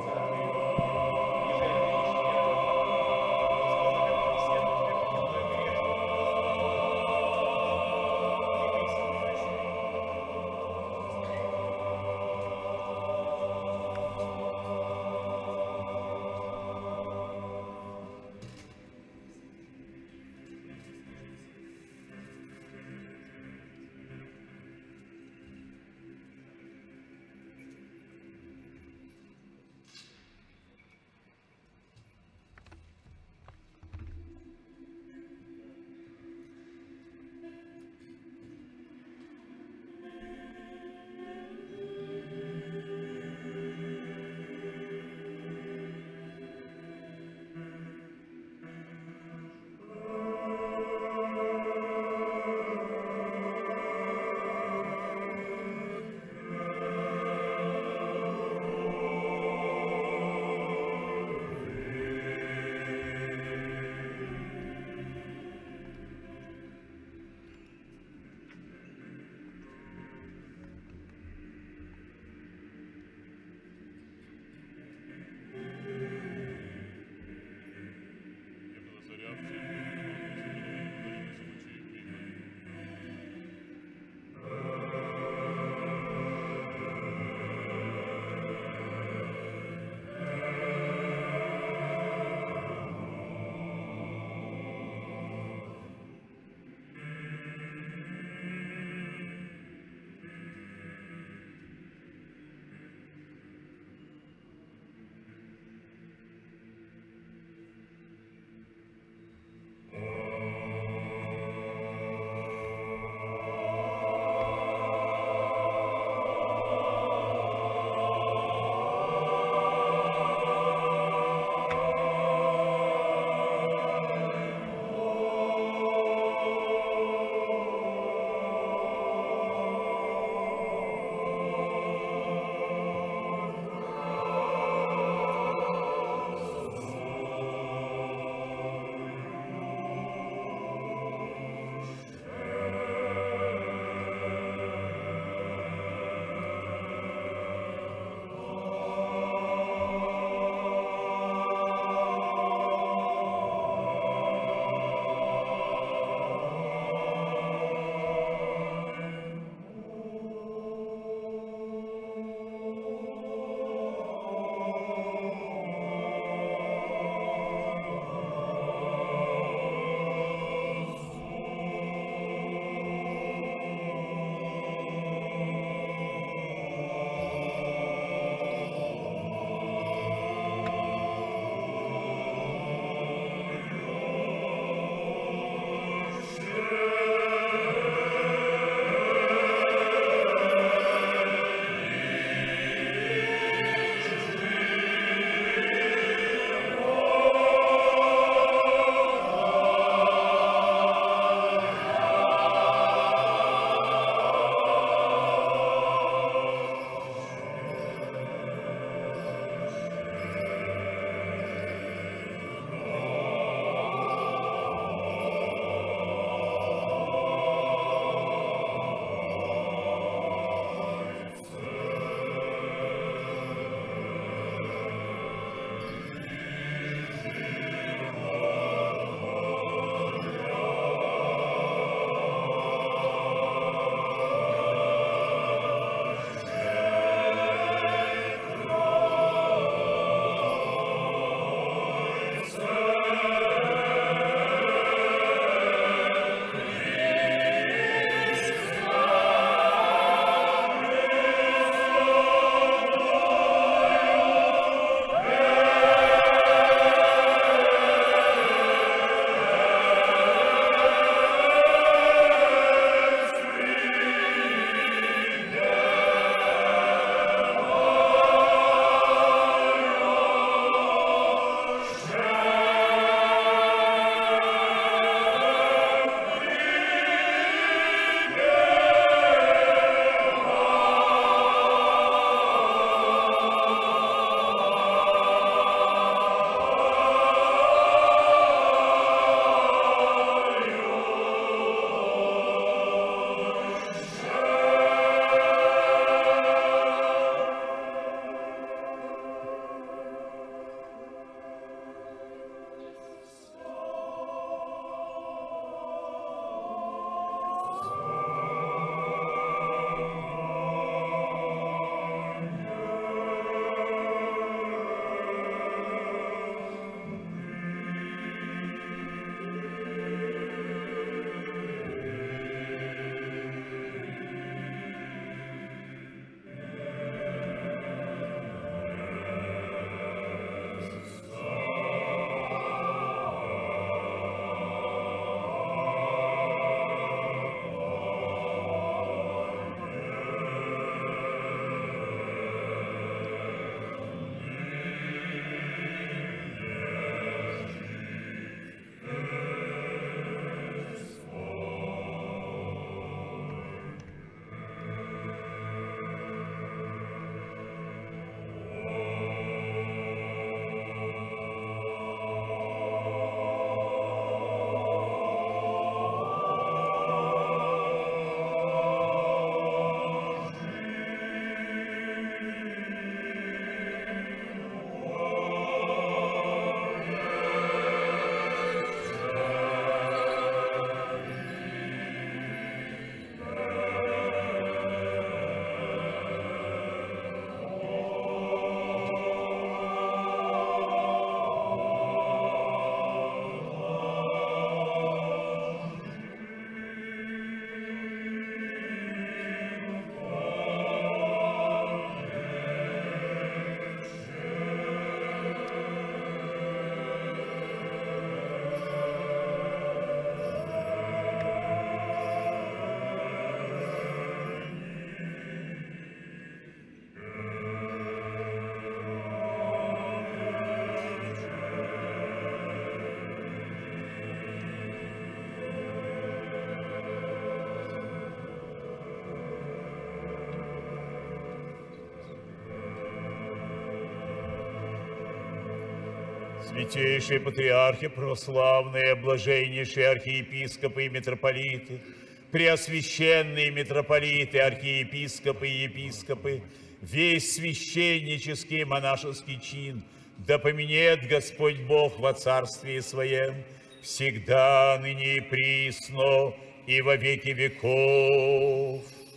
святейшие патриархи православные, блаженнейшие архиепископы и митрополиты, преосвященные митрополиты, архиепископы и епископы, весь священнический и монашеский чин, да поменет Господь Бог во Царствии Своем, всегда, ныне и присно, и во веки веков.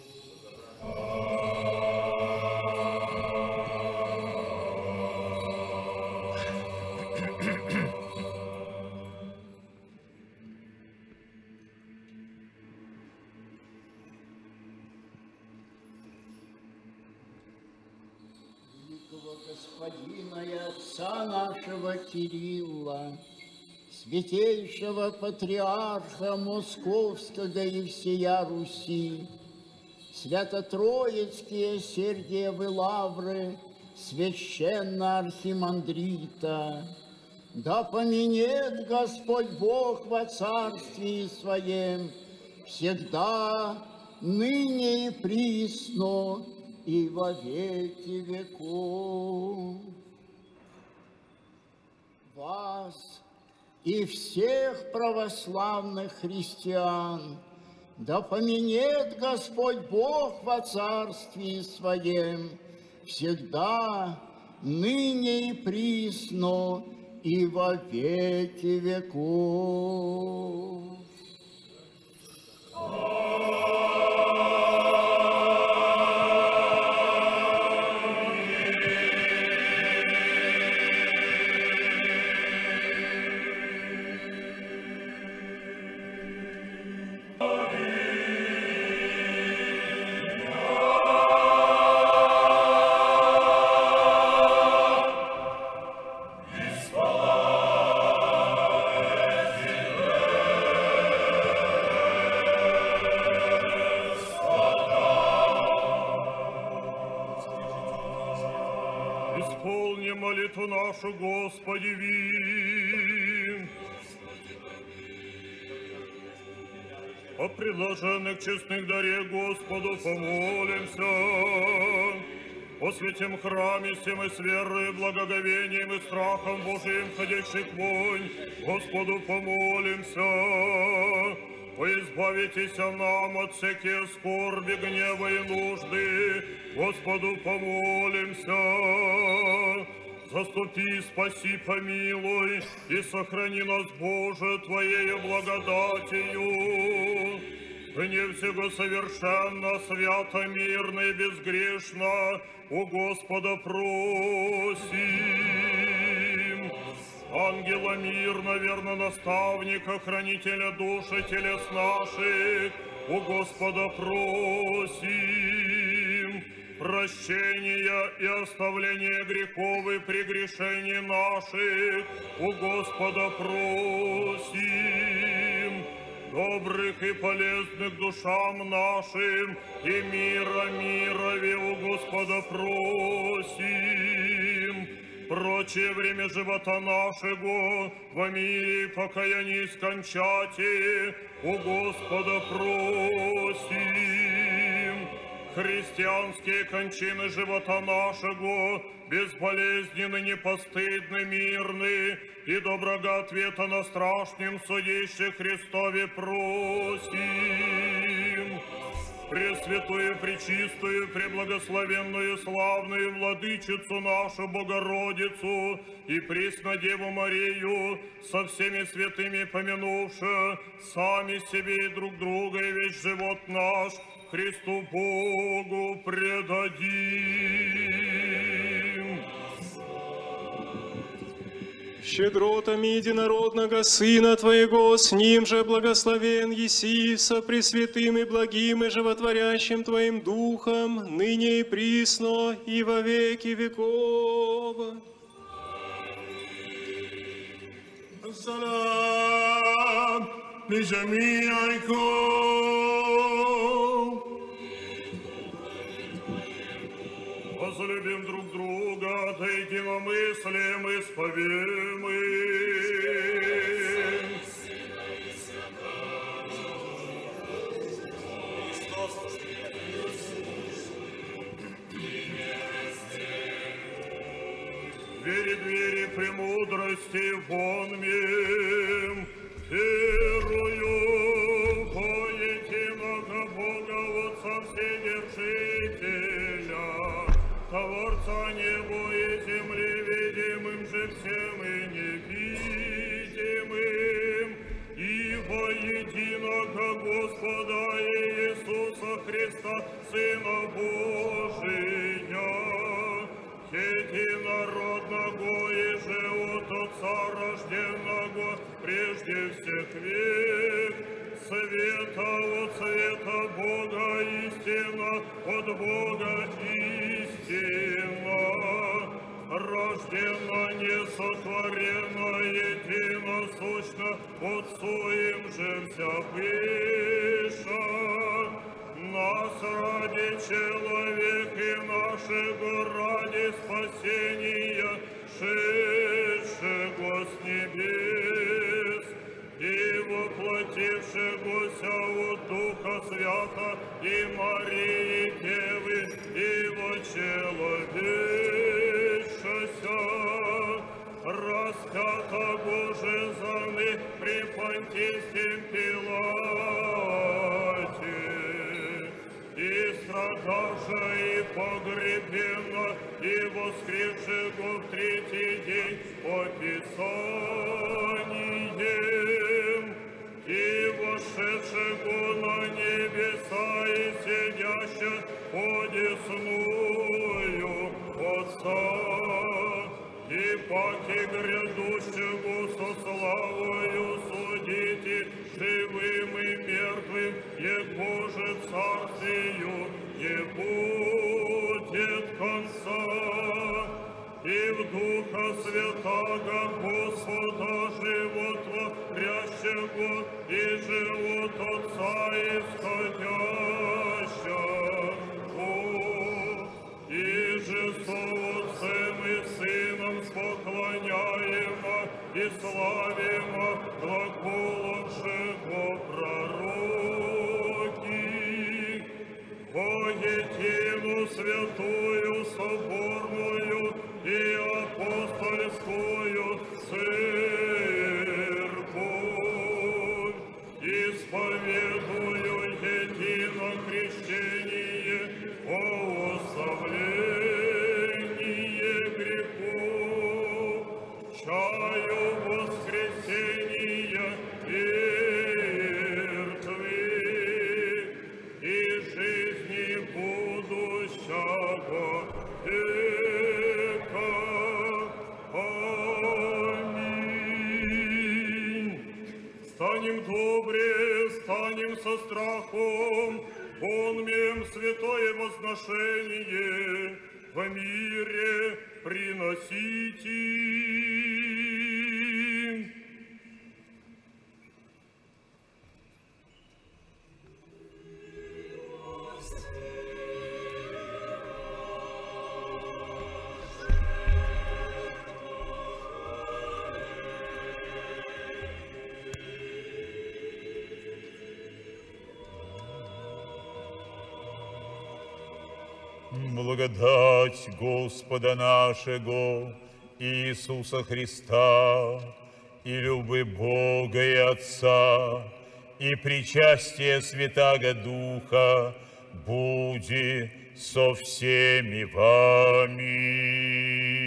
Господина и отца нашего Кирилла, святейшего патриарха Московского и всея Руси, свято-троицкие Сергиевы лавры, священно архимандрита, да поменет Господь Бог во Царствии Своем, всегда, ныне и присно, и во веки веков. Вас и всех православных христиан да поменет Господь Бог во Царствии Своем, всегда, ныне и присно, и во веки веков. Молитву нашу, Господи, вим. О предложенных честных даре Господу помолимся. О святем храме всем и с верой, благоговением и страхом Божиим, ходящих вонь, Господу помолимся. Вы избавитесь нам от всякие скорби, гнева и нужды, Господу помолимся. Заступи, спаси, помилуй, и сохрани нас, Боже, Твоею благодатью. Вне всего совершенно, свято, мирно и безгрешно у Господа просим. Ангела мирно, верно наставника, хранителя души телес наших, у Господа просим. Прощения и оставления грехов и прегрешений наших у Господа просим. Добрых и полезных душам нашим и мира мирови у Господа просим. Прочее время живота нашего во мире и покаянии скончати у Господа просим. Христианские кончины живота нашего безболезненны, непостыдны, мирны, и доброго ответа на страшном судище Христове просим. Пресвятую, пречистую, преблагословенную, славную Владычицу нашу Богородицу и Преснодеву Марию, со всеми святыми помянувши, сами себе и друг друга, и весь живот наш Христу Богу предадим. Щедротами единородного Сына Твоего, с Ним же благословен еси, со пресвятым и благим и животворящим Твоим Духом, ныне и присно, и во веки веков. Салам, возлюбим друг друга, да единомыслием исповемым. Верит вере, премудрости вонмим. Верую во единого Бога, Отца Вседержителя, Творца неба и земли, видимым же всем и невидимым, и во единого Господа Иисуса Христа, Сына Божия, единородного и же от Отца рожденного прежде всех век, света от света Бога истина, от Бога истина, рождена, несотворена, единосущна, Отцу им же вся пыша. Нас ради человек и нашего ради спасения, шедшего с небес и воплотившегося от Духа Свята и Марии Девы, и вочеловечася, распятого же за них при Понтийском Пилате, и страдавша, и погребена, и воскресшего в третий день по Писаниям, и вошедшего на небеса, и сидящего одесную Отца, и паки грядущего со славою судите живым и мертвым, его же царствию не будет конца. И в Духа Святаго Господа животворящего и живот Отца исходящего, и же со Отцем и Сыном споклоняемо и славимо глаголом Жего пророки, во едину святую соборную и апостольскую церковь, исповедую едино крещение о оставлении грехов, чаю воскресения мертвых и жизни будущего века. Аминь. Станем добре, станем со страхом, вонмем святое возношение в мире приносите. Благодать Господа нашего Иисуса Христа и любы Бога и Отца и причастие Святаго Духа буди со всеми вами.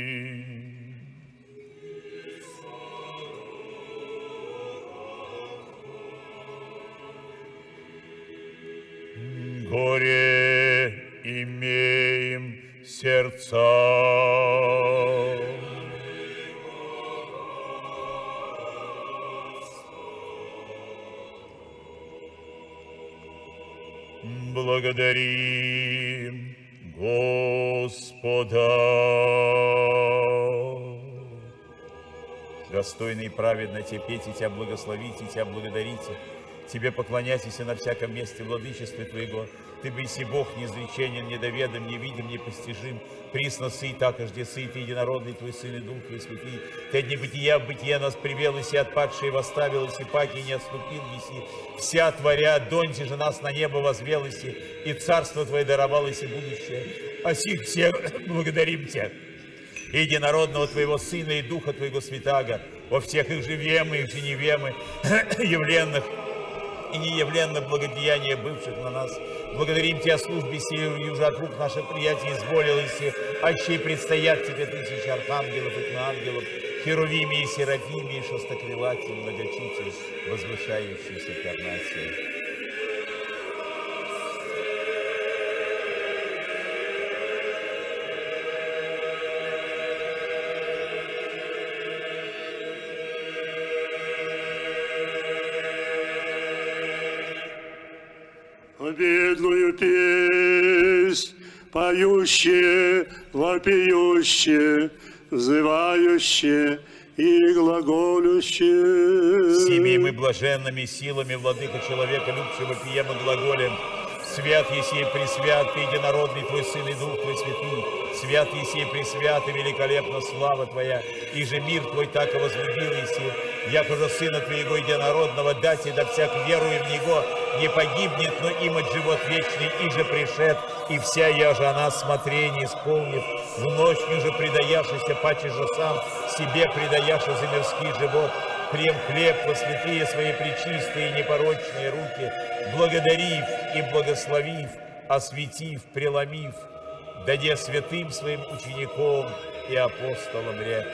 Горе имеем сердца. Благодарим Господа. Достойно и праведно Тебе петь и Тебя благословить, и Тебя благодарить. Тебе поклоняйтесь на всяком месте владычестве Твоего. Ты быси Бог неизреченен, недоведом, невидим, непостижим. Присно сый, такожде сый, Ты единородный Твой Сын и Дух Твой Святый. Ты от небытия в бытие нас привел, и си отпадшие восставил, и си паки не отступил, еси. Вся творя, донти же нас на небо возвел, и си, и царство Твое даровал, и си будущее. О сих всех благодарим Тебя. единородного Твоего Сына и Духа Твоего Святаго, во всех их живемых, их же невемы, явленных и неявленных благодеяниях, бывших на нас. Благодарим Тебя о службе сию, уже от рук наших приятий изволилось, аще предстоят Тебе тысячи архангелов и ангелов, херувими и серафими, и шестокрылати, многочитель, возвышающийся Парнасия. Победную песнь, поющие, вопиющие, взывающие и глаголющие. Сими мы блаженными силами владыка человека, любчего пием и глаголем. Свят еси пресвят, Ты единородный Твой Сын и Дух Твой Святый. Свят еси пресвят и великолепна слава Твоя. И же мир Твой так и возлюбил еси, якоже Сына Твоего единородного дать, и да всяк веруя в Него не погибнет, но имать живот вечный, и же пришед, и вся я же о нас смотрение исполнив, в ночь же предаяшися, паче же сам себе предаяша за мирский живот, прем хлеб во святые свои пречистые и непорочные руки, благодарив и благословив, осветив, преломив, даде святым своим ученикам и апостолам ряд.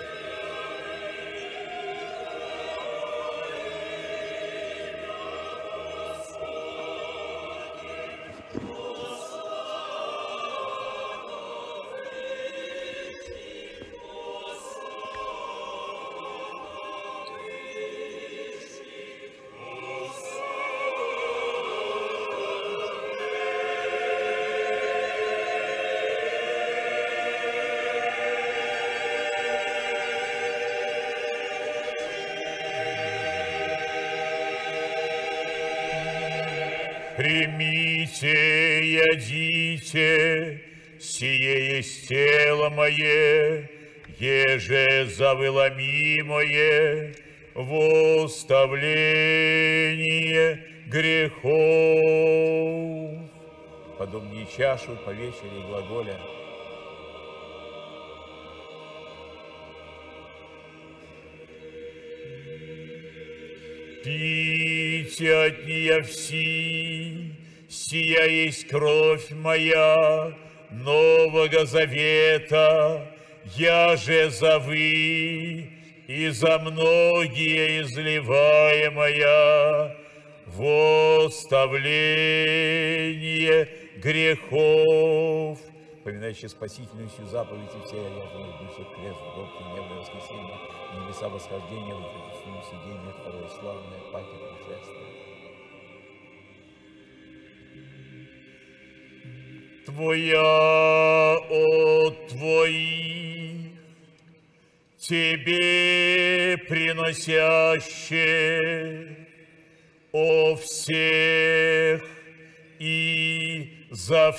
Примите, ядите, сие есть тело мое, еже завыломимое в оставление грехов. Подобнее чашу по вечере глаголя. Пейте от нее все, сия есть кровь моя Нового Завета, я же за вы и за многие изливаемая в оставление грехов. Поминающие спасительную сию заповедь и все ряженых душах крест, год и небо воскресенье, небеса восхождения, в причастном сиденье, второе славное паки пришествия. Твоя от Твоих, Тебе приносящих, о всех и за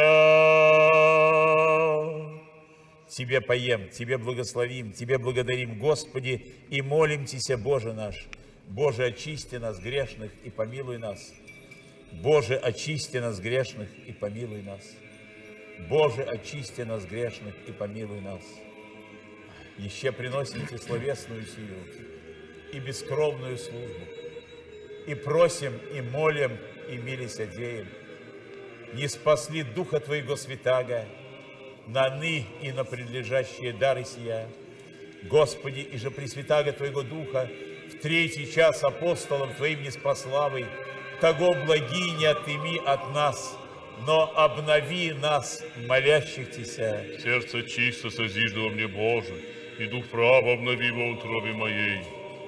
вся. Тебе поем, Тебе благословим, Тебе благодарим, Господи, и молим Тебя, Боже наш. Боже, очисти нас грешных и помилуй нас. Боже, очисти нас грешных и помилуй нас. Боже, очисти нас грешных и помилуй нас. Еще приносим Тебе словесную силу и бескровную службу, и просим, и молим, и милися деем. Не спасли Духа Твоего Святаго на ны и на предлежащие дары сия. Господи, и же Пресвятаго Твоего Духа в третий час апостолам Твоим не спаславый, того благи не отыми от нас, но обнови нас, молящих Тебя. Сердце чисто созиждало мне, Боже, и дух право обнови во утробе моей.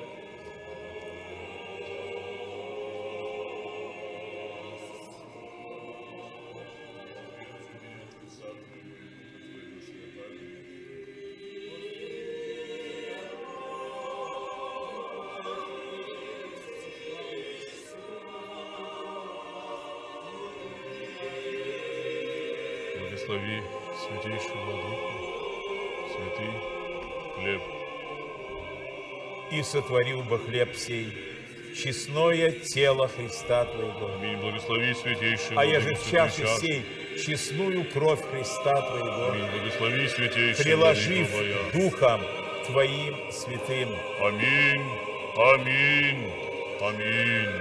Благослови святейший владыку, святый хлеб. И сотворил бы хлеб сей, честное тело Христа Твоего. Аминь. Благослови святейший а владыку, еже в чаше час, сей честную кровь Христа Твоего, Благослови святейший приложив Владыко Твоя. Духом Твоим святым. Аминь, аминь, аминь.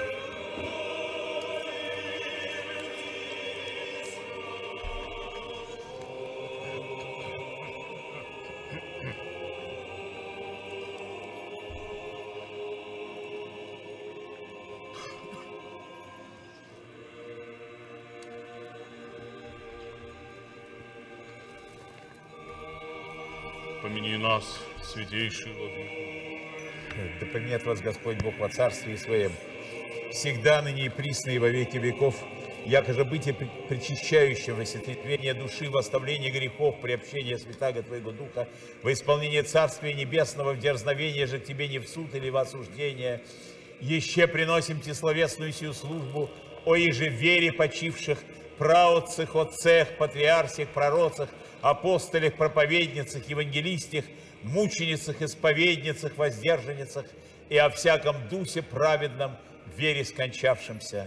Помяни нас, святейший Владыко. Да помянет вас Господь Бог во Царстве Своем, всегда, ныне и присно, и во веки веков, якоже бытие причащающим во сотворение души, в оставление грехов, приобщение святаго Твоего Духа, во исполнение Царствия Небесного, в дерзновение же к Тебе не в суд или в осуждение, еще приносим Тебе словесную сию службу, о иже вере почивших, праотцах, отцах, патриарсих, пророцах, апостолях, проповедницах, евангелистах, мученицах, исповедницах, воздержанницах и о всяком дусе праведном, вере скончавшемся.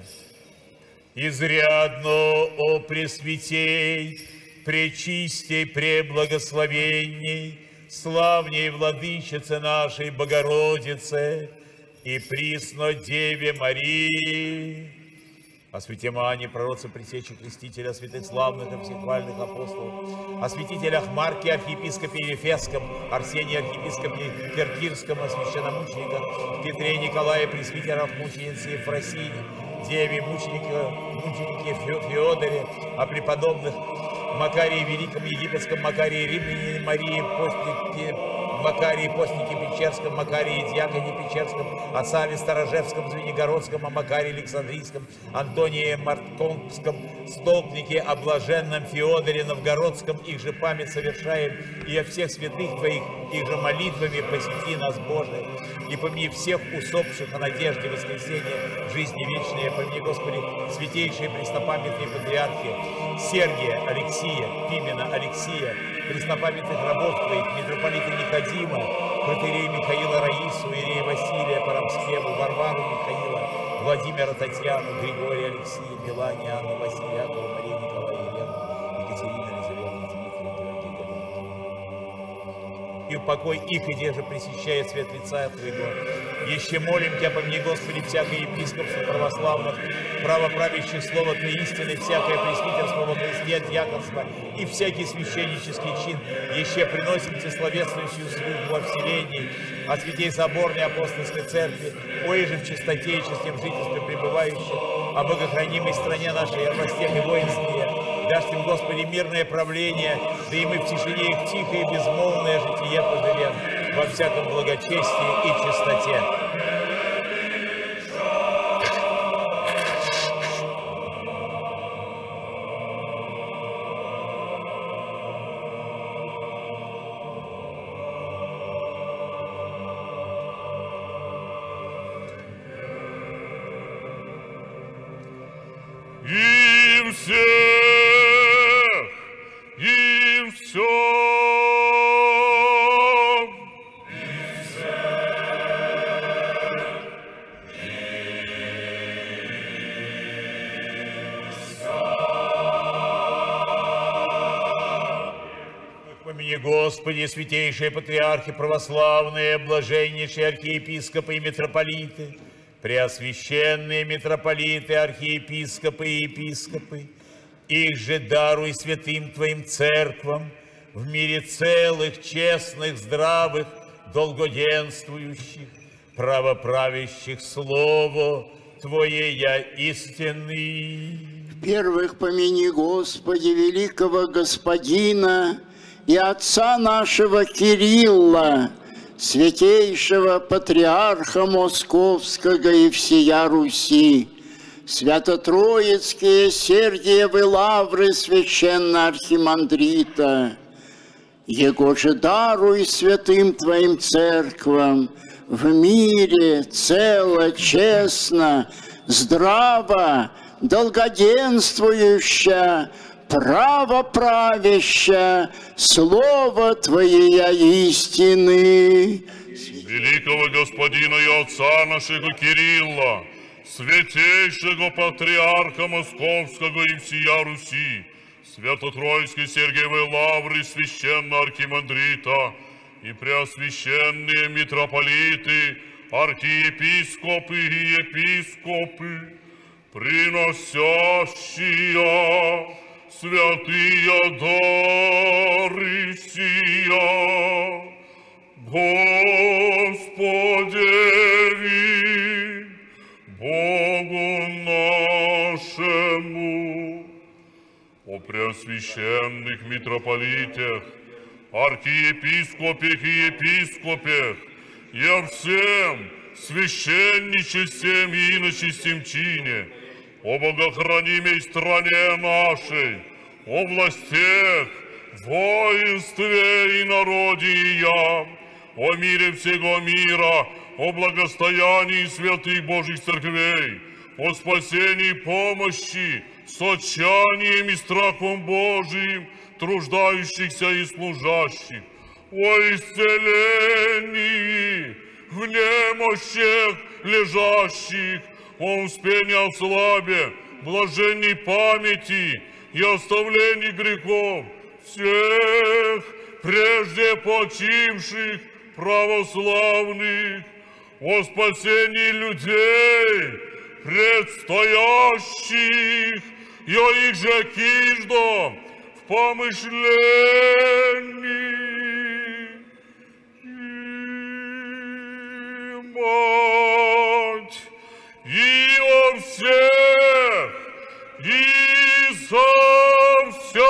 Изрядно, о Пресвятей, Пречистей, Преблагословенней, славней Владычице нашей Богородице и присно Деве Марии, о святем Иоанне, пророце, предтече Крестителя, о святых славных и всехвальных апостолах, о святителях Марке, архиепископе Ефесском, Арсении, архиепископе Киркирском, о священномучениках Петре, Николае, пресвитерах мученице Ефросине, Деве, мученике, мученике Феодоре, о преподобных Макарии Великом, Египетском, Макарии Римлянине, Марии, постнике, Макарии, постнике Печерском, Макарии, Дьяконе Печерском, о Саве Сторожевском, Звенигородском, о Макарии Александрийском, Антонии Мартконском, Столпнике, о блаженном Феодоре Новгородском, их же память совершаем, и о всех святых Твоих, их же молитвами посети нас, Боже, и помяни всех усопших о надежде воскресения, жизни вечной, помяни, Господи, святейшие преснопамятные патриархи, Сергия, Алексия, Пимена, Алексия, преснопамятных рабов Твоих, митрополита Никодима, протерея Михаила Раису, Иерея Василия Парамскеву, Варвару Михаила, Владимира Татьяну, Григория Алексея, Милания, Анну, Василия, Якова, Марию, Николая, Елену, Екатерину, Елизавету, Дмитрия, Георгия, Галину. И в покой их, и же пресещает свет лица Твоего. Еще молим Тебя, помяни, Господи, всякое епископство православных, правоправящих слово Твоей истины, всякое пресвитерство во Христе, дьяконство и всякий священнический чин. Еще приносим Тебе словесную сию службу во вселении, от святей соборной апостольской церкви, ой же в чистоте и честном жительстве пребывающих, о богохранимой стране нашей, о властях и воинстве. Дашь им, Господи, мирное правление, да и мы в тишине их тихое и безмолвное житие поживем во всяком благочестии и чистоте. Им всех, им все. Помяни, Господи, святейшие патриархи православные, блаженнейшие архиепископы и митрополиты, преосвященные митрополиты, архиепископы и епископы, их же даруй святым Твоим церквам в мире целых, честных, здравых, долгоденствующих, правоправящих Слово Твое я истинный. Первых помяни, Господи, великого Господина и отца нашего Кирилла, святейшего патриарха Московского и всея Руси, свято-троицкие Сергиевы лавры священно-архимандрита, его же даруй святым Твоим церквам в мире цело, честно, здраво, долгоденствующа, правоправяща, Слово Твоя истины. Великого Господина и Отца нашего Кирилла, святейшего патриарха Московского и всея Руси, Свято-Троицкой Сергиевой Лавры, священного архимандрита и преосвященные митрополиты, архиепископы и епископы, приносящие святые дары сия, Господеви, Богу нашему, о преосвященных митрополитах, архиепископах и епископах, и о всем священничестве и иночестем чине, о богохранимой стране нашей, о властях, воинстве и народе ее, о мире всего мира, о благостоянии святых Божьих церквей, о спасении, помощи, сочанием и страхом Божиим труждающихся и служащих, о исцелении в немощах лежащих, о успении о славе, блаженной памяти и оставлении грехов всех прежде почивших православных, о спасении людей, предстоящих, и о их же киждо в помышлении. И мать, и о всех, и со всем.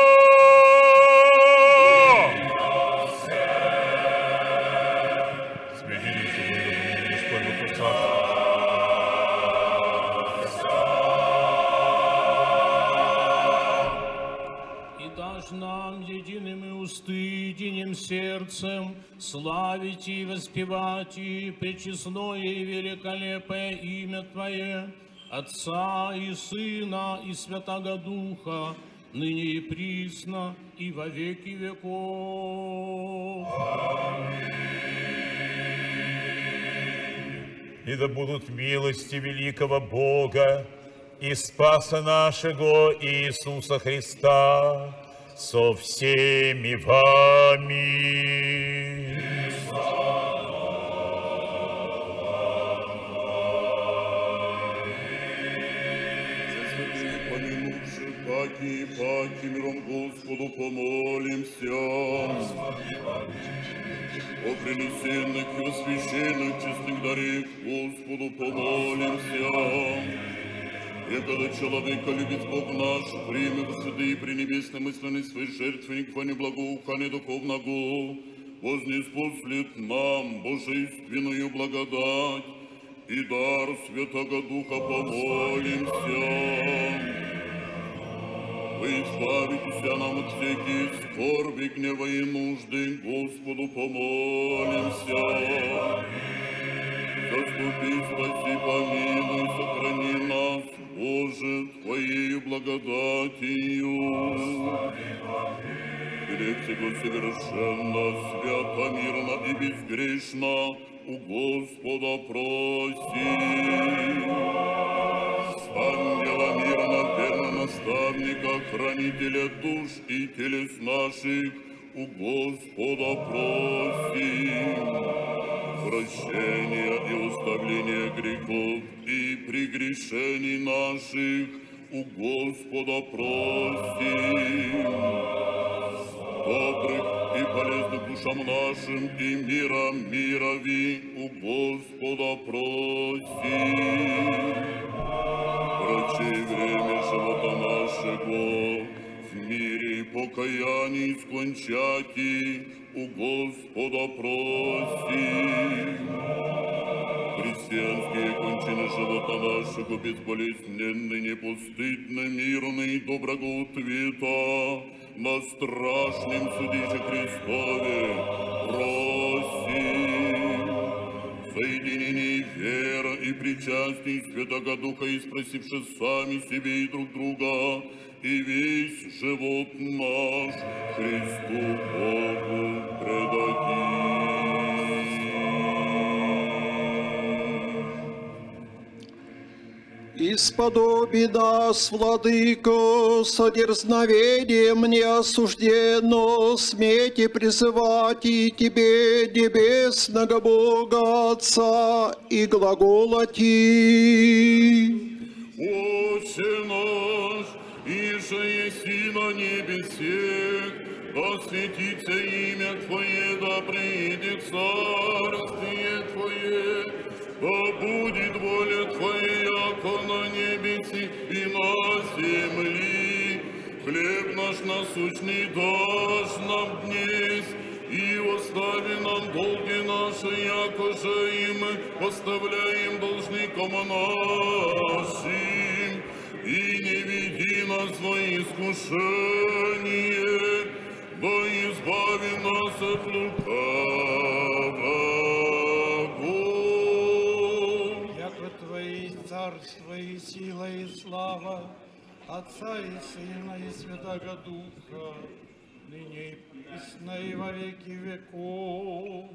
Нам единым и усты, единым сердцем славить и воспевать и пречестное и великолепное имя Твое, Отца и Сына и Святаго Духа, ныне и присно и во веки веков. И да будут милости великого Бога и Спаса нашего Иисуса Христа со всеми вами. Помянувши паки и паки, миром Господу помолимся. О принесенных и освященных честных дарах Господу помолимся. И когда человека любит Бог наш, примет суды и пренебесный мысленный свой жертвенник во неблагоухание духовного, вознеспослит нам божественную благодать и дар Святого Духа помолимся. Вы избавитесь нам от всяких скорби, гнева и нужды, Господу помолимся. Заступи, спаси, помилуй, сохрани нас, Боже, Твоею благодатью. Берег всего совершенно, свято, мирно и безгрешно у Господа просим. Ангела мирно, верно наставника, хранителя душ и телес наших у Господа просим. Прощения и оставления грехов и прегрешений наших у Господа просим. Добрых и полезных душам нашим и мира мирови у Господа просим. Прочи время живота нашего в мире и покаянии скончати у Господа просим. Христианские кончины живота нашего безболезненны, непостыдны, мирны, доброго ответа на страшном судище Христове просим. Соединение вера и причастие Святого Духа, и спросивши сами себе и друг друга, и весь живот наш Христу Богу предадим. Исподоби нас, Владыко, со дерзновением неосужденно смейте призывать и Тебе, небесного Бога Отца, и глаголати. Отче наш, иже еси на небесе, да светится имя Твое, да придет царствие Твое, да будет воля Твоя, яко на небесе и на земли. Хлеб наш насущный дашь нам днесь, и остави нам долги наши, яко же и мы оставляем должникам нашим. И не веди нас во искушение, да избави нас от лукавого. Яко Твои царство и сила и слава, Отца и Сына и Святаго Духа, ныне и присно и во веки веков.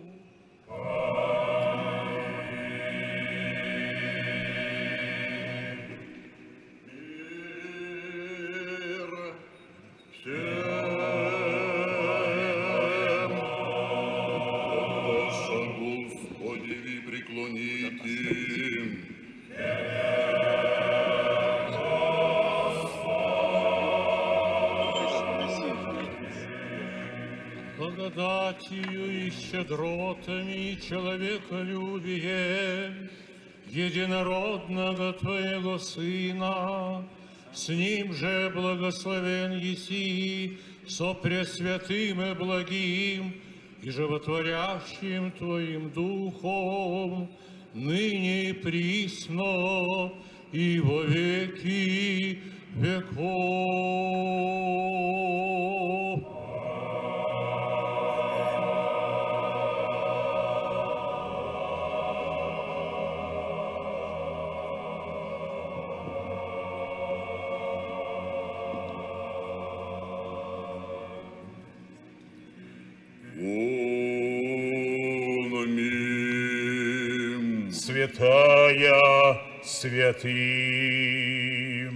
Благодатью и щедротами человеколюбием единородного Твоего Сына, с Ним же благословен еси со пресвятым и благим и животворящим Твоим Духом, ныне и присно и во веки веков. Святая святым.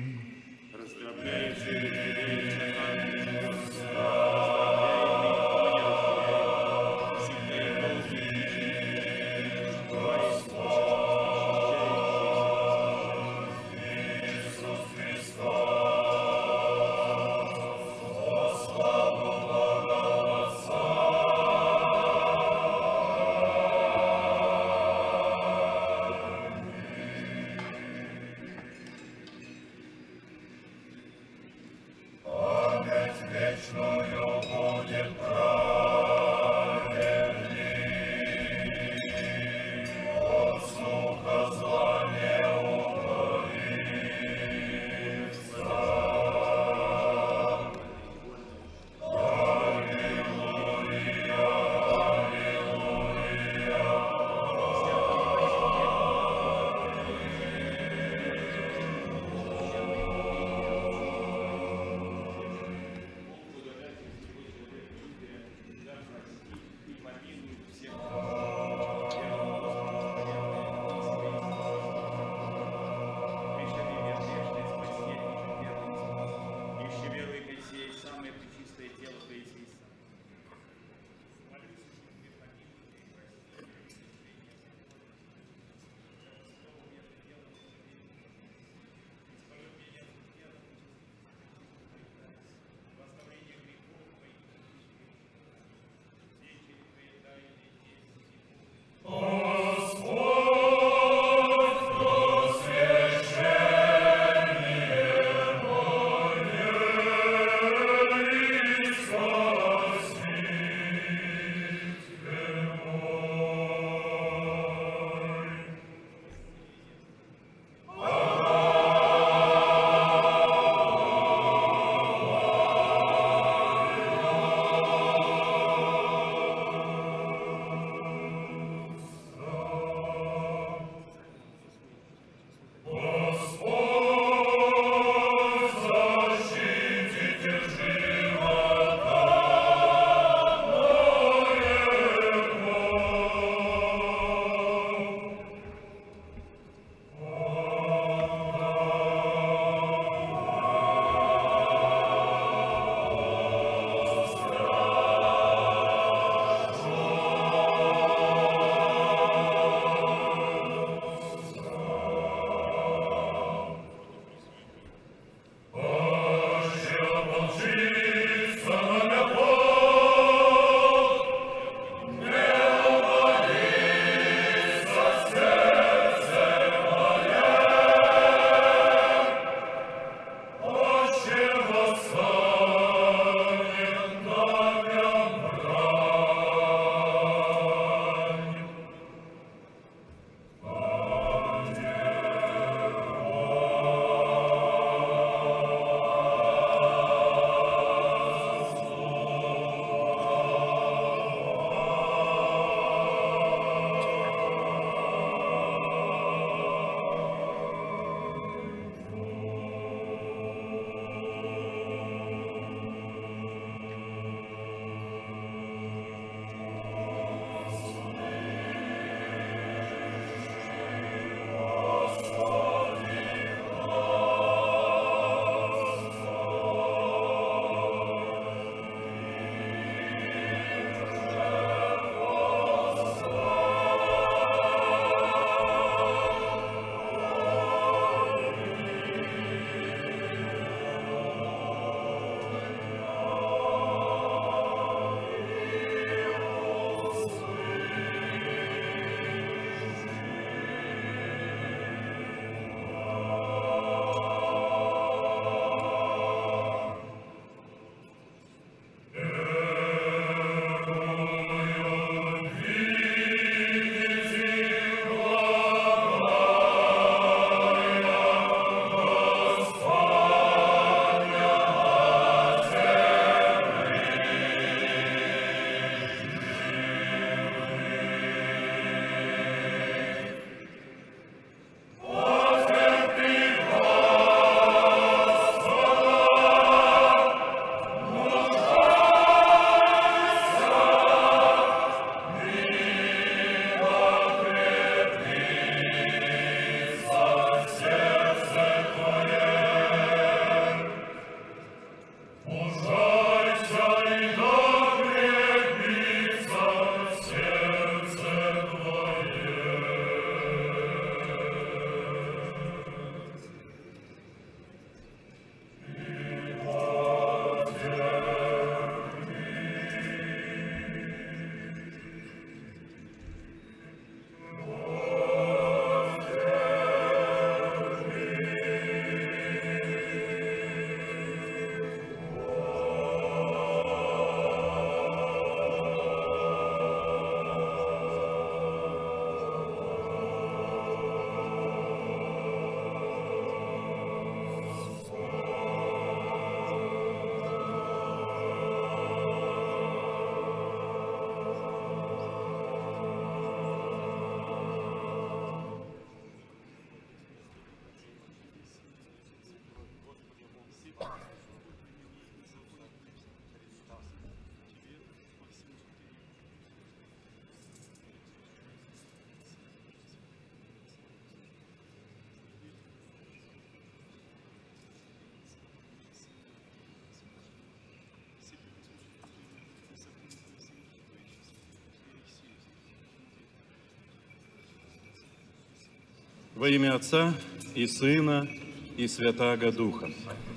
Во имя Отца и Сына и Святаго Духа.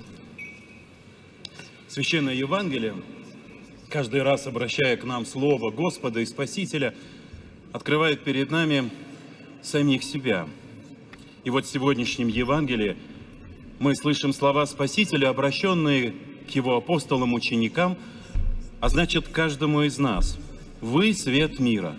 Священное Евангелие, каждый раз обращая к нам Слово Господа и Спасителя, открывает перед нами самих себя. И вот в сегодняшнем Евангелии мы слышим слова Спасителя, обращенные к Его апостолам, ученикам, а значит, каждому из нас. Вы свет мира.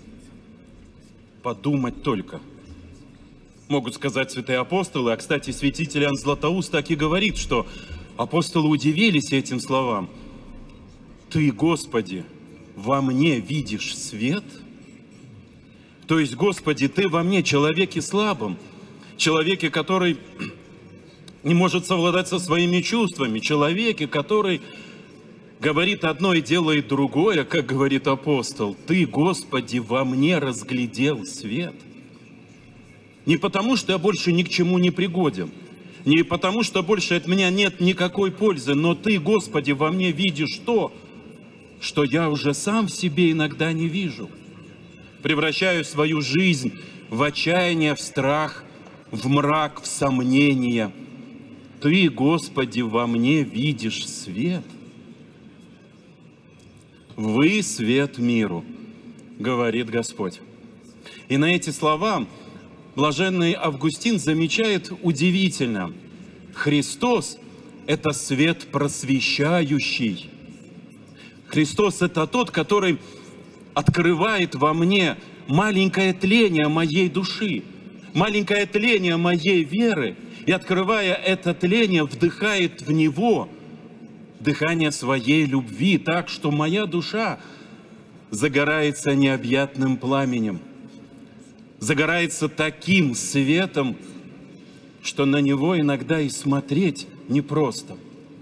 Подумать только. Могут сказать святые апостолы, а, кстати, святитель Иоанн Златоуст так и говорит, что апостолы удивились этим словам. Ты, Господи, во мне видишь свет? То есть, Господи, Ты во мне, человеке слабом, человеке, который не может совладать со своими чувствами, человеке, который говорит одно и делает другое, как говорит апостол. Ты, Господи, во мне разглядел свет. Не потому, что я больше ни к чему не пригоден, не потому, что больше от меня нет никакой пользы, но Ты, Господи, во мне видишь то, что я уже сам в себе иногда не вижу. Превращаю свою жизнь в отчаяние, в страх, в мрак, в сомнения. Ты, Господи, во мне видишь свет. Вы свет миру, говорит Господь. И на эти слова блаженный Августин замечает удивительно. Христос – это свет просвещающий. Христос – это тот, который открывает во мне маленькое тление моей души, маленькое тление моей веры, и, открывая это тление, вдыхает в него дыхание своей любви, так что моя душа загорается необъятным пламенем, загорается таким светом, что на него иногда и смотреть непросто.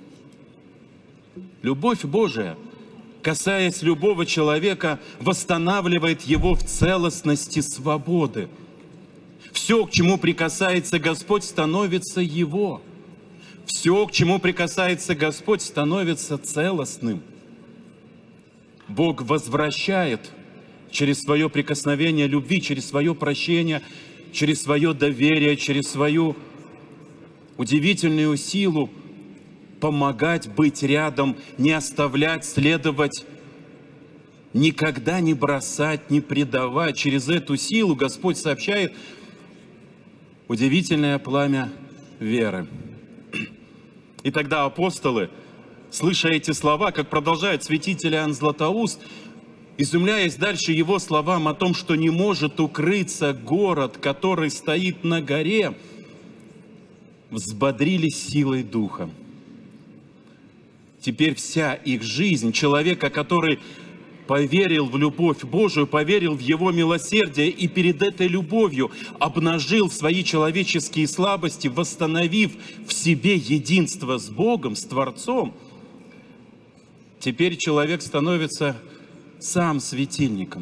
Любовь Божия, касаясь любого человека, восстанавливает его в целостности свободы. Все, к чему прикасается Господь, становится Его. Все, к чему прикасается Господь, становится целостным. Бог возвращает через свое прикосновение любви, через свое прощение, через свое доверие, через свою удивительную силу помогать, быть рядом, не оставлять, следовать, никогда не бросать, не предавать. Через эту силу Господь сообщает удивительное пламя веры. И тогда апостолы, слыша эти слова, как продолжает святитель Иоанн Златоуст, изумляясь дальше его словам о том, что не может укрыться город, который стоит на горе, взбодрились силой духа. Теперь вся их жизнь, человека, который поверил в любовь Божию, поверил в Его милосердие и перед этой любовью обнажил свои человеческие слабости, восстановив в себе единство с Богом, с Творцом, теперь человек становится сам светильником.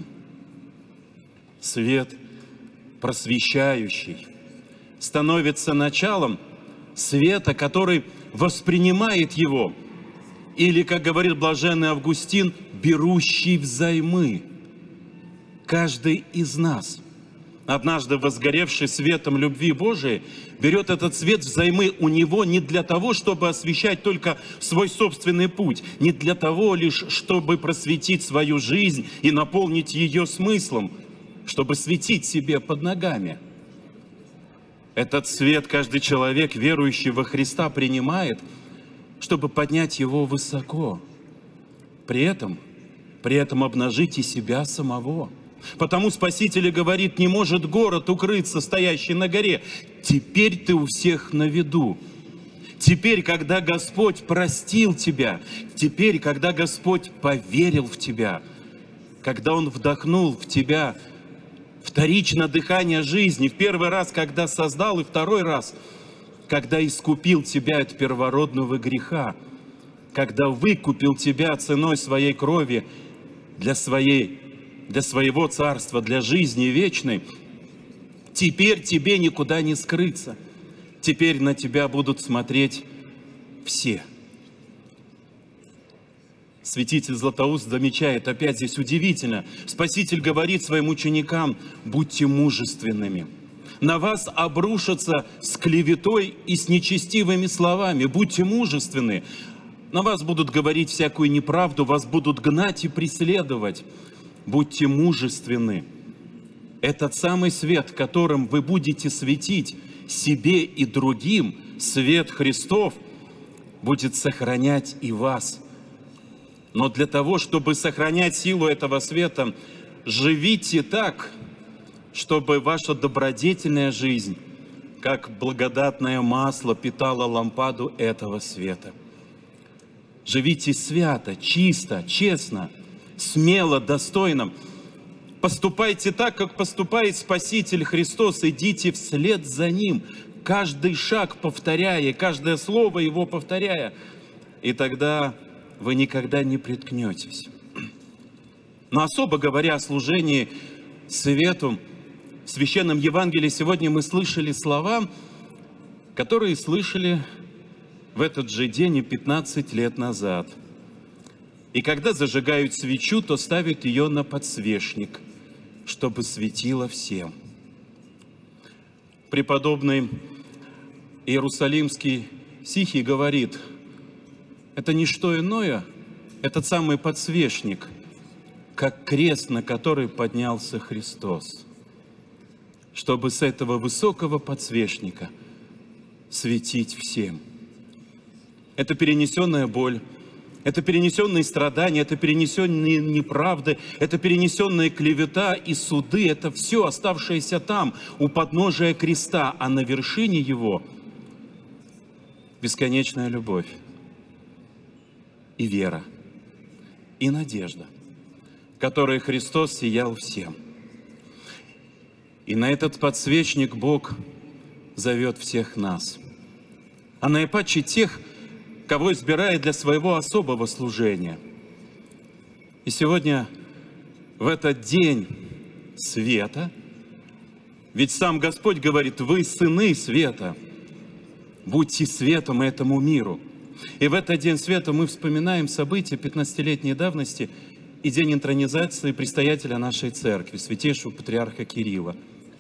Свет просвещающий становится началом света, который воспринимает его, или, как говорит блаженный Августин, берущий взаймы. Каждый из нас, однажды возгоревший светом любви Божией, берет этот свет взаймы у него не для того, чтобы освещать только свой собственный путь, не для того лишь, чтобы просветить свою жизнь и наполнить ее смыслом, чтобы светить себе под ногами. Этот свет каждый человек, верующий во Христа, принимает, чтобы поднять его высоко. При этом, при этом обнажить и себя самого. Потому Спаситель говорит, не может город укрыться, стоящий на горе. Теперь ты у всех на виду. Теперь, когда Господь простил тебя, теперь, когда Господь поверил в тебя, когда Он вдохнул в тебя вторично дыхание жизни, в первый раз, когда создал, и второй раз, когда искупил тебя от первородного греха, когда выкупил тебя ценой своей крови для, своей, для своего царства, для жизни вечной, теперь тебе никуда не скрыться. Теперь на тебя будут смотреть все. Святитель Златоуст замечает, опять здесь удивительно, Спаситель говорит своим ученикам, будьте мужественными. на вас обрушатся с клеветой и с нечестивыми словами. Будьте мужественны. На вас будут говорить всякую неправду, вас будут гнать и преследовать. Будьте мужественны. Этот самый свет, которым вы будете светить себе и другим, свет Христов, будет сохранять и вас. Но для того, чтобы сохранять силу этого света, живите так, чтобы ваша добродетельная жизнь, как благодатное масло, питала лампаду этого света. Живите свято, чисто, честно, смело, достойно. Поступайте так, как поступает Спаситель Христос. Идите вслед за Ним, каждый шаг повторяя, каждое слово Его повторяя. И тогда вы никогда не приткнетесь. Но особо говоря о служении свету, в Священном Евангелии сегодня мы слышали слова, которые слышали в этот же день и пятнадцать лет назад. И когда зажигают свечу, то ставят ее на подсвечник, чтобы светило всем. Преподобный Иерусалимский Сихий говорит, это не что иное, этот самый подсвечник, как крест, на который поднялся Христос, чтобы с этого высокого подсвечника светить всем. Это перенесенная боль, это перенесенные страдания, это перенесенные неправды, это перенесенная клевета и суды, это все оставшееся там, у подножия креста, а на вершине его бесконечная любовь и вера, и надежда, которой Христос сиял всем. И на этот подсвечник Бог зовет всех нас, а наипаче тех, кого избирает для своего особого служения. И сегодня, в этот день света, ведь сам Господь говорит, вы сыны света, будьте светом этому миру. И в этот день света мы вспоминаем события пятнадцатилетней давности и день интронизации предстоятеля нашей церкви, святейшего патриарха Кирилла.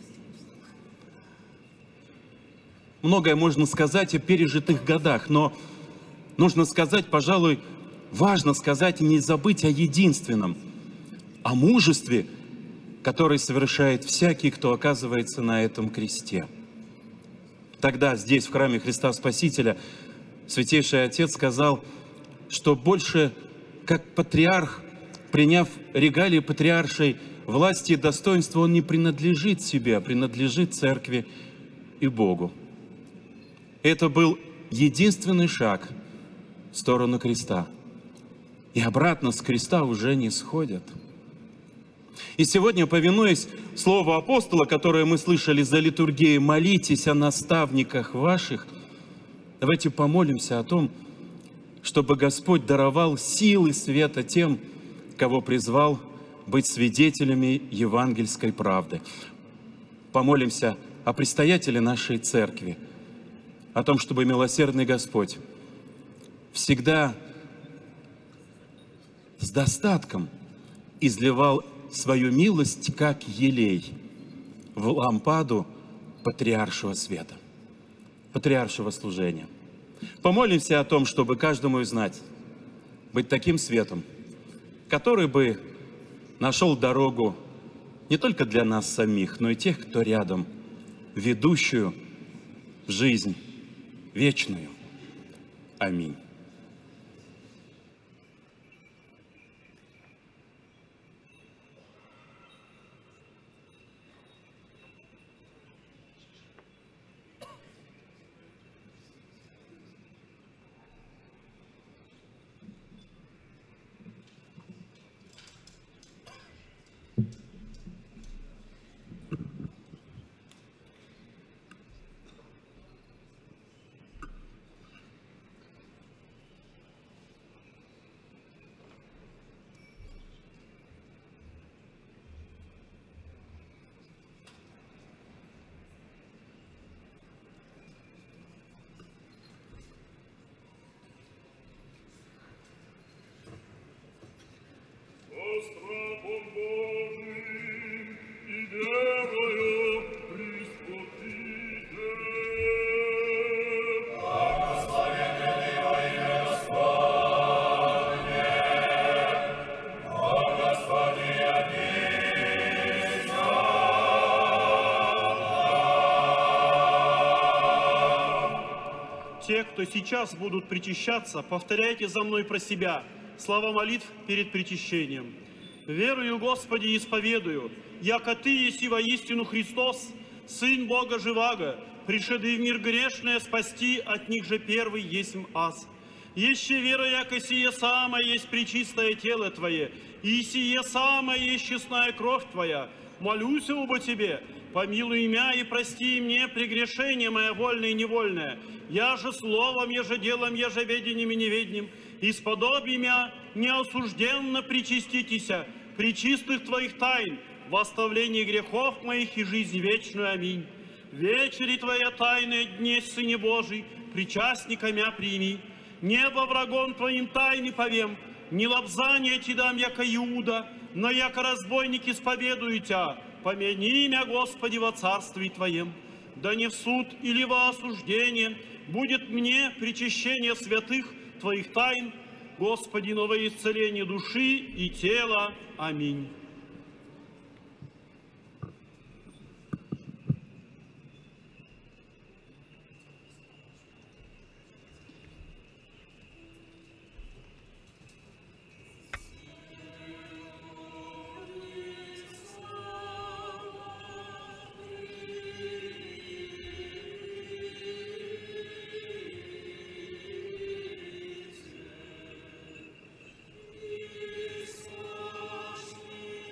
Многое можно сказать о пережитых годах, но нужно сказать, пожалуй, важно сказать и не забыть о единственном, о мужестве, которое совершает всякий, кто оказывается на этом кресте. Тогда здесь, в храме Христа Спасителя, Святейший Отец сказал, что больше как патриарх, приняв регалии патриаршей власти и достоинства, он не принадлежит себе, а принадлежит церкви и Богу. Это был единственный шаг в сторону креста. И обратно с креста уже не сходят. И сегодня, повинуясь слову апостола, которое мы слышали за литургией, молитесь о наставниках ваших, давайте помолимся о том, чтобы Господь даровал силы света тем, кого призвал быть свидетелями евангельской правды. Помолимся о предстоятеле нашей церкви, о том, чтобы милосердный Господь всегда с достатком изливал свою милость, как елей, в лампаду патриаршего света, патриаршего служения. Помолимся о том, чтобы каждому из нас быть таким светом, который бы нашел дорогу не только для нас самих, но и тех, кто рядом, ведущую в жизнь вечную. Аминь. Те, кто сейчас будут причащаться, повторяйте за мной про себя слова молитв перед причащением. «Верую, Господи, исповедую, яко Ты еси воистину Христос, Сын Бога Живаго, пришедший в мир грешное спасти, от них же первый есмь аз. Еще вера, яко сие самое есть пречистое тело Твое, и сие самое есть честная кровь Твоя. Молюсь оба Тебе, помилуй меня и прости мне прегрешение мое вольное и невольное. Я же словом, я же делом, я же ведением и неведением, исподоби меня неосужденно причаститеся, при чистых Твоих тайн, в оставлении грехов моих и жизнь вечную. Аминь. Вечери Твоя тайная дне, Сыне Божий, причастника мя прими. Небо врагом Твоим тайны повем, не лобзание Ти дам, яко Иуда, но яко разбойник исповедую Тя. Помяни имя, Господи, во царстве Твоем. Да не в суд или во осуждение будет мне причащение святых Твоих тайн, Господи, новое исцеление души и тела. Аминь. Христос,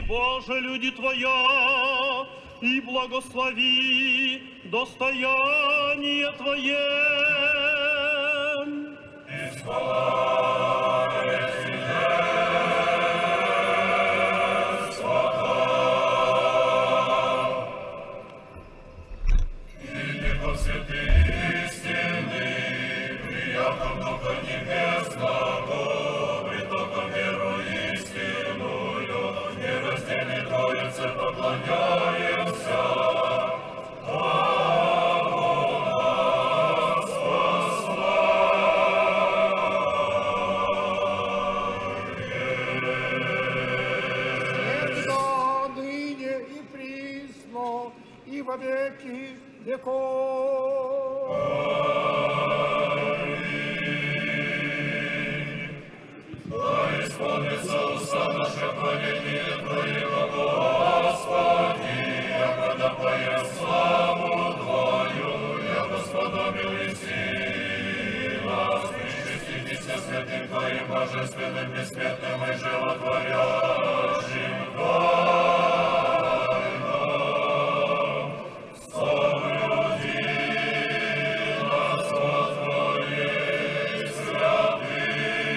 Боже, люди Твоя, и благослови достояние Твое. Всегда, ныне и присно, и во веки веков. Да исполнится уста наше хваление Твоего, Господи, яко поем славу Твою, яко сподобил Иси нас, причаститесь святым Твоим божественным, бессмертным и животворящим Тайном. Соблюди нас во Твоей святыне.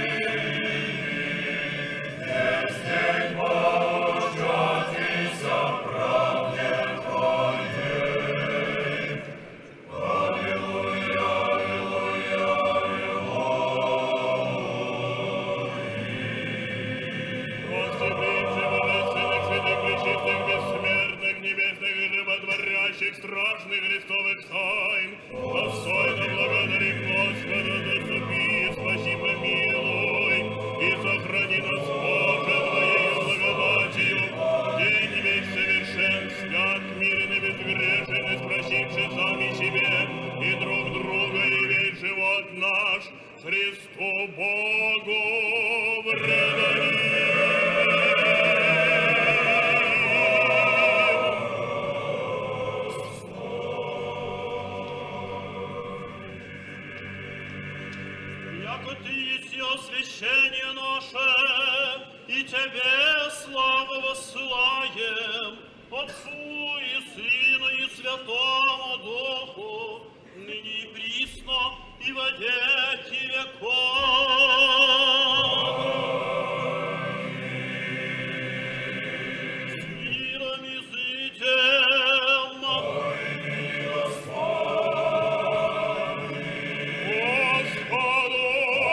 Страшных Христовых тайн, достойно благодарим Господа, заступи, спаси, помилуй, и сохрани нас, Боже, Твоею благодатью, день весь совершен, свят, мирен и безгрешен, и спросивши сами себе и друг друга, и весь живот наш Христу Богу предадим. Освящение наше, и Тебе славу воссылаем, Отцу и Сыну и Святому Духу, ныне и присно, и во веки веков. С миром и житем, Господу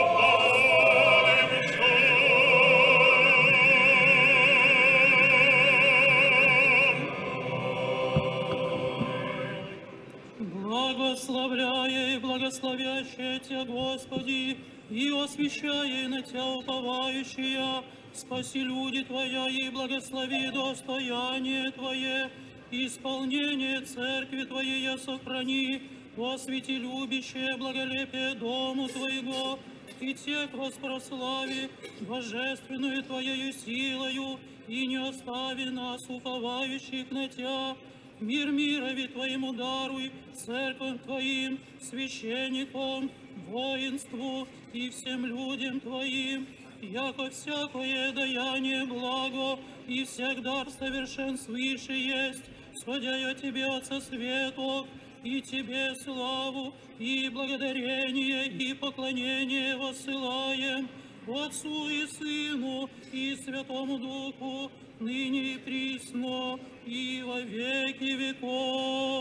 благословляя и благословящая Тебя, Господи, и освящая на Тебя уповающая, спаси люди Твоя и благослови достояние Твое, исполнение церкви Твоей сохрани, освети любящее благолепие дому Твоего, и тех воспрослави божественную Твоею силою, и не остави нас, уповающих на Тебя. Мир мирови Твоему даруй, церковь Твоим, священникам, воинству и всем людям Твоим, яко всякое даяние благо и всяк дар совершен свыше есть, сходя Тебе от со светов, и Тебе славу, и благодарение, и поклонение воссылаем Отцу и Сыну, и Святому Духу, ныне и присно, и во веки веков.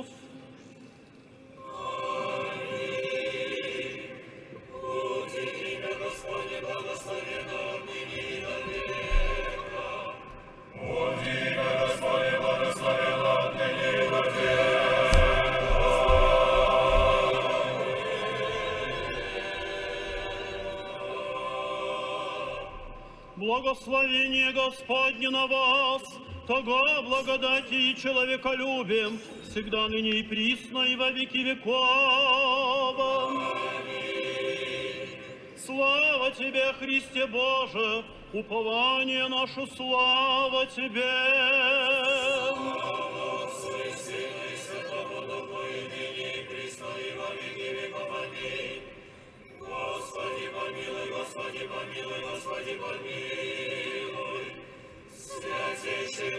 Аминь. Будь имя Господне благословенно ныне и до века. Будь имя Господне благословенно ныне и до века. Благословение Господне на вас, того благодати и человеколюбием, всегда ныне и присно, и во веки веков. Аминь. Слава Тебе, Христе Боже, упование наше, слава Тебе. Слава Отцу и Сыну и Святому Духу, и ныне и присно, и во веки веков. Аминь. Господи, помилуй, Господи, помилуй, Господи, помилуй. Святейший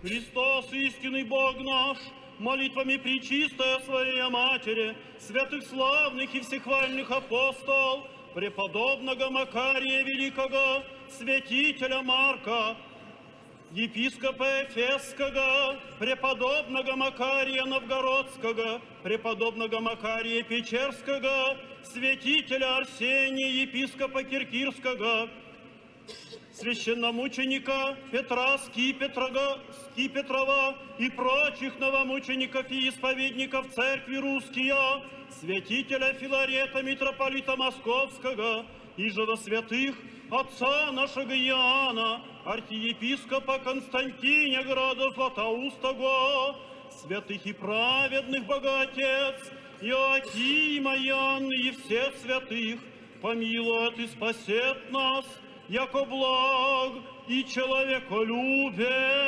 Христос, истинный Бог наш, молитвами Пречистая Своей Матери, святых славных и всехвальных апостол, преподобного Макария Великого, святителя Марка, епископа Эфесского, преподобного Макария Новгородского, преподобного Макария Печерского, святителя Арсения, епископа Киркирского, священномученика Петра Скипетрога, Скипетрова и прочих новомучеников и исповедников Церкви Русские, святителя Филарета, митрополита Московского, и же во святых отца нашего Иоанна, архиепископа Константиня града Златоустого, святых и праведных Богатец, Иоакима, Иоанна и всех святых, помилует и спасет нас, яко благ и человеколюбец.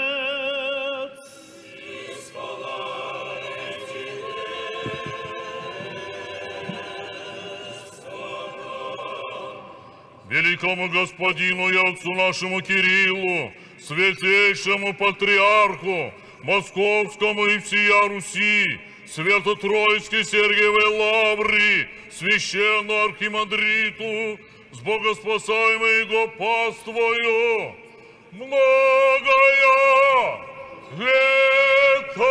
Великому Господину и Отцу нашему Кириллу, святейшему Патриарху, Московскому и всея Руси, Свято-Троицкой Сергиевой Лавре, Священному Архимандриту, с богоспасаемой его паствою, многое лето!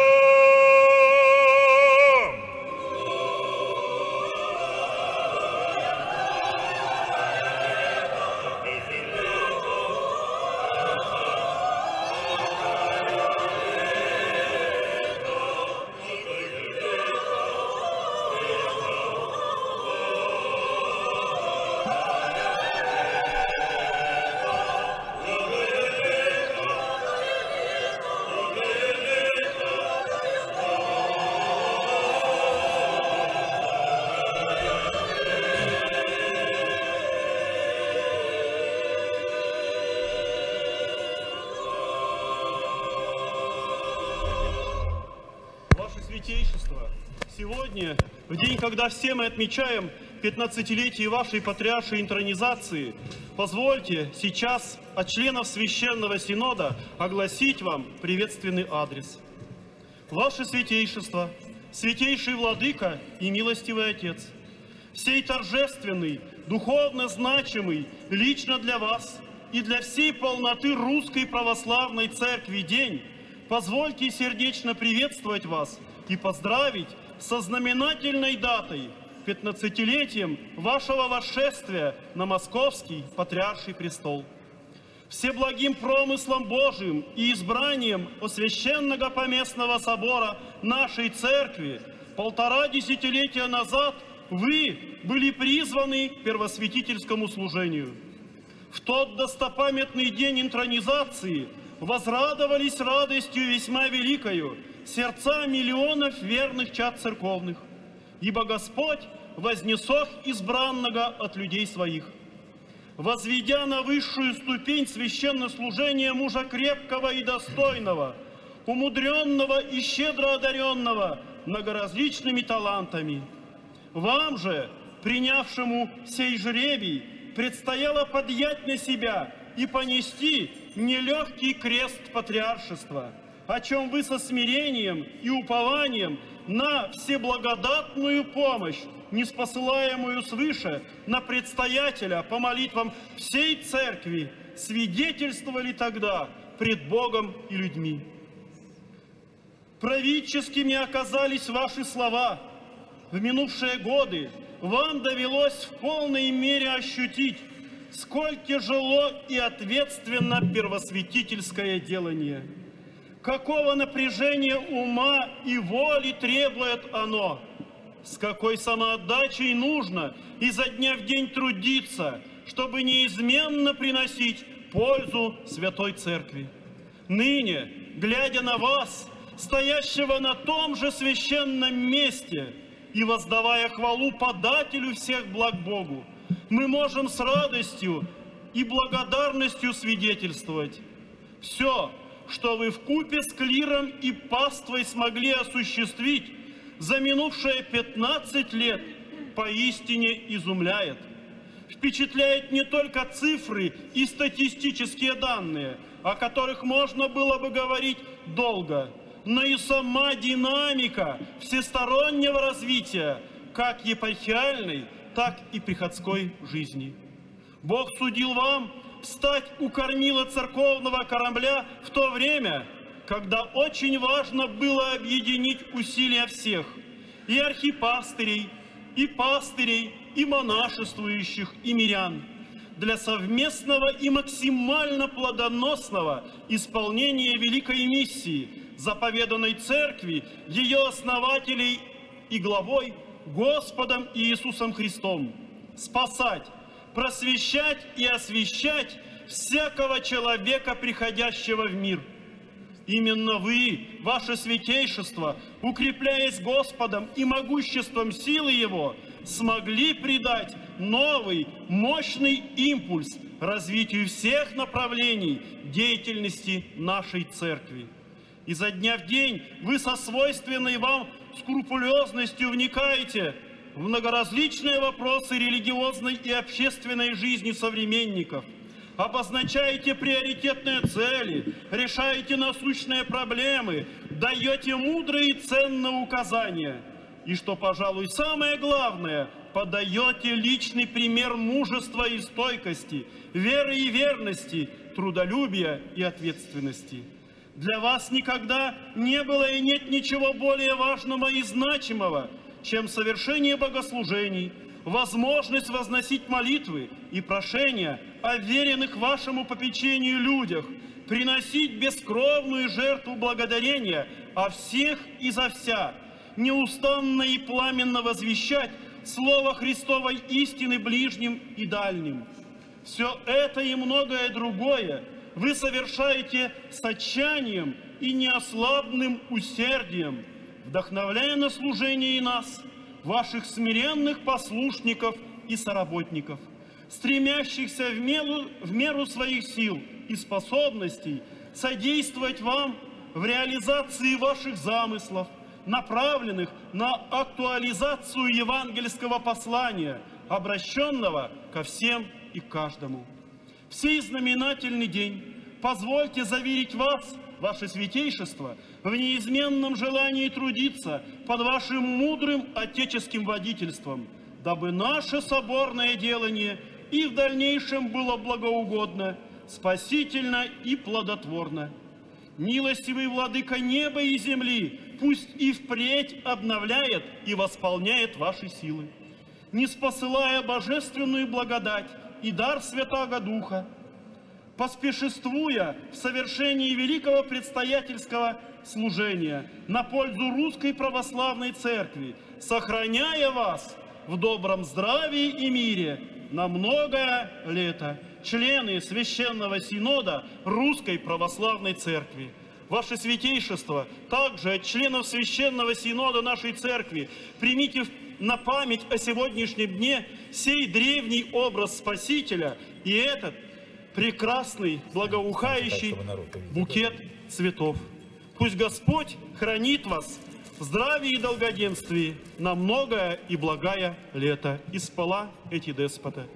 Сегодня, в день, когда все мы отмечаем пятнадцатилетие вашей патриаршей интронизации, позвольте сейчас от членов Священного Синода огласить вам приветственный адрес. Ваше Святейшество, Святейший Владыка и Милостивый Отец, сей торжественный, духовно значимый лично для вас и для всей полноты Русской Православной Церкви день, позвольте сердечно приветствовать вас и поздравить со знаменательной датой, пятнадцатилетием вашего восшествия на Московский Патриарший престол. Всеблагим промыслом Божиим и избранием Священного Поместного собора нашей Церкви полтора десятилетия назад вы были призваны к первосвятительскому служению. В тот достопамятный день интронизации возрадовались радостью весьма великою сердца миллионов верных чад церковных, ибо Господь вознесох избранного от людей своих, возведя на высшую ступень священнослужения мужа крепкого и достойного, умудренного и щедро одаренного многоразличными талантами. Вам же, принявшему сей жребий, предстояло подъять на себя и понести нелегкий крест патриаршества, о чем вы со смирением и упованием на всеблагодатную помощь, ниспосылаемую свыше на предстоятеля по молитвам всей Церкви, свидетельствовали тогда пред Богом и людьми. Правительскими оказались ваши слова. В минувшие годы вам довелось в полной мере ощутить, сколь тяжело и ответственно первосвятительское делание. Какого напряжения ума и воли требует оно, с какой самоотдачей нужно изо дня в день трудиться, чтобы неизменно приносить пользу Святой Церкви. Ныне, глядя на вас, стоящего на том же священном месте и воздавая хвалу подателю всех благ Богу, мы можем с радостью и благодарностью свидетельствовать: все, что вы вкупе с клиром и паствой смогли осуществить за минувшие пятнадцать лет, поистине изумляет. впечатляет не только цифры и статистические данные, о которых можно было бы говорить долго, но и сама динамика всестороннего развития как епархиальной, так и приходской жизни. Бог судил вам встать у кормила церковного корабля в то время, когда очень важно было объединить усилия всех, и архипастырей, и пастырей, и монашествующих, и мирян, для совместного и максимально плодоносного исполнения великой миссии, заповеданной Церкви, ее основателей и главой, Господом Иисусом Христом, спасать, просвещать и освящать всякого человека, приходящего в мир. Именно вы, ваше святейшество, укрепляясь Господом и могуществом силы Его, смогли придать новый, мощный импульс развитию всех направлений деятельности нашей Церкви. Изо дня в день вы со свойственной вам скрупулезностью вникаете в многоразличные вопросы религиозной и общественной жизни современников, обозначаете приоритетные цели, решаете насущные проблемы, даете мудрые и ценные указания. И что, пожалуй, самое главное, подаете личный пример мужества и стойкости, веры и верности, трудолюбия и ответственности. Для вас никогда не было и нет ничего более важного и значимого, чем совершение богослужений, возможность возносить молитвы и прошения о веренных вашему попечению людях, приносить бескровную жертву благодарения о всех и за вся, неустанно и пламенно возвещать Слово Христовой истины ближним и дальним. Все это и многое другое вы совершаете с отчаянием и неослабным усердием, вдохновляя на служение и нас, ваших смиренных послушников и соработников, стремящихся в меру, в меру своих сил и способностей содействовать вам в реализации ваших замыслов, направленных на актуализацию евангельского послания, обращенного ко всем и каждому. В сей знаменательный день позвольте заверить вас, ваше святейшество, в неизменном желании трудиться под вашим мудрым отеческим водительством, дабы наше соборное делание и в дальнейшем было благоугодно, спасительно и плодотворно. Милостивый Владыка неба и земли пусть и впредь обновляет и восполняет ваши силы, ниспосылая божественную благодать и дар Святаго Духа, поспешествуя в совершении великого предстоятельского служения на пользу Русской Православной Церкви, сохраняя вас в добром здравии и мире на многое лето, члены Священного Синода Русской Православной Церкви. Ваше Святейшество, также от членов Священного Синода нашей Церкви, примите на память о сегодняшнем дне сей древний образ Спасителя и этот прекрасный, благоухающий букет цветов. Пусть Господь хранит вас в здравии и долгоденствии на многое и благое лето. И спала эти деспота.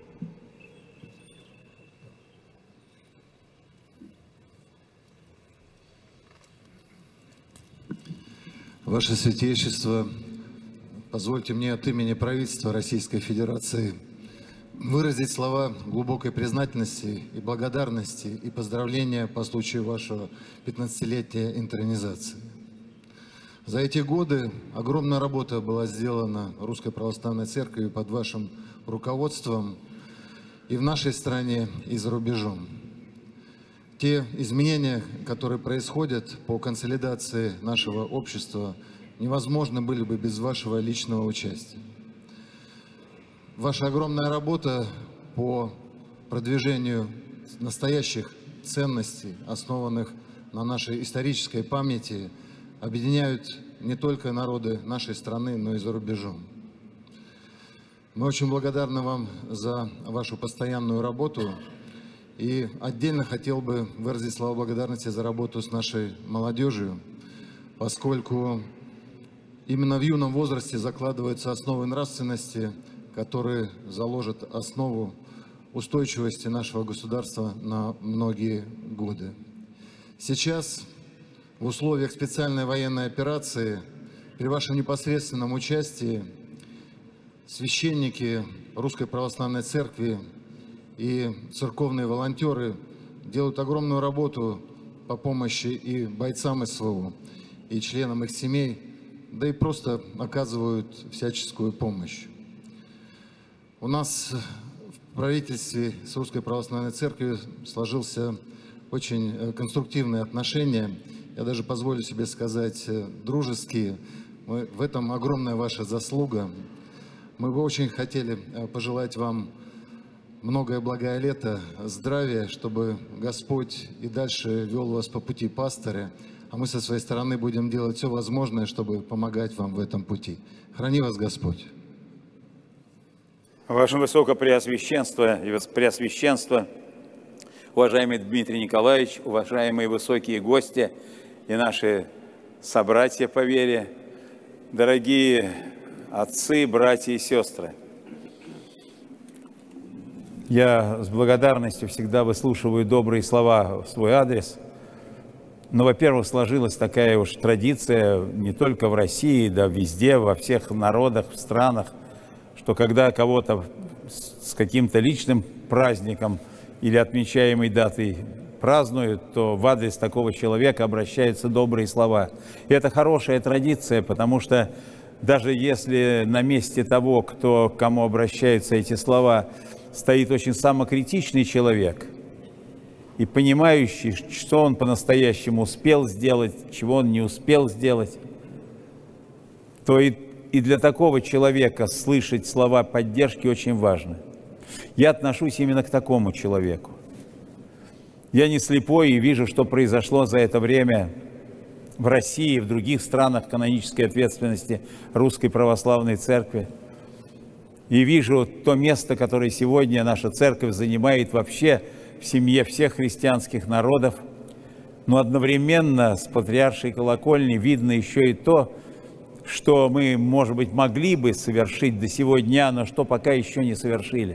Ваше Святейшество, позвольте мне от имени правительства Российской Федерации выразить слова глубокой признательности и благодарности и поздравления по случаю вашего пятнадцатилетия интронизации. За эти годы огромная работа была сделана Русской Православной Церковью под вашим руководством и в нашей стране, и за рубежом. Те изменения, которые происходят по консолидации нашего общества, невозможны были бы без вашего личного участия. Ваша огромная работа по продвижению настоящих ценностей, основанных на нашей исторической памяти, объединяют не только народы нашей страны, но и за рубежом. Мы очень благодарны вам за вашу постоянную работу. И отдельно хотел бы выразить слова благодарности за работу с нашей молодежью, поскольку именно в юном возрасте закладываются основы нравственности, который заложит основу устойчивости нашего государства на многие годы. Сейчас, в условиях специальной военной операции, при вашем непосредственном участии, священники Русской Православной Церкви и церковные волонтеры делают огромную работу по помощи и бойцам СВО, и членам их семей, да и просто оказывают всяческую помощь. У нас в правительстве с Русской Православной Церковью сложился очень конструктивные отношения, я даже позволю себе сказать, дружеские. Мы, в этом огромная ваша заслуга. Мы бы очень хотели пожелать вам многое благое лето, здравия, чтобы Господь и дальше вел вас по пути пастыря, а мы со своей стороны будем делать все возможное, чтобы помогать вам в этом пути. Храни вас Господь. Ваше Высокопреосвященство и Преосвященство, уважаемый Дмитрий Николаевич, уважаемые высокие гости и наши собратья по вере, дорогие отцы, братья и сестры. Я с благодарностью всегда выслушиваю добрые слова в свой адрес. Но, во-первых, сложилась такая уж традиция не только в России, да везде, во всех народах, в странах, что когда кого-то с каким-то личным праздником или отмечаемой датой празднуют, то в адрес такого человека обращаются добрые слова. И это хорошая традиция, потому что даже если на месте того, кто, к кому обращаются эти слова, стоит очень самокритичный человек и понимающий, что он по-настоящему успел сделать, чего он не успел сделать, то и, и для такого человека слышать слова поддержки очень важно. Я отношусь именно к такому человеку. Я не слепой и вижу, что произошло за это время в России и в других странах канонической ответственности Русской Православной Церкви. И вижу то место, которое сегодня наша церковь занимает вообще в семье всех христианских народов. Но одновременно с патриаршей колокольни видно еще и то, что мы, может быть, могли бы совершить до сего дня, но что пока еще не совершили.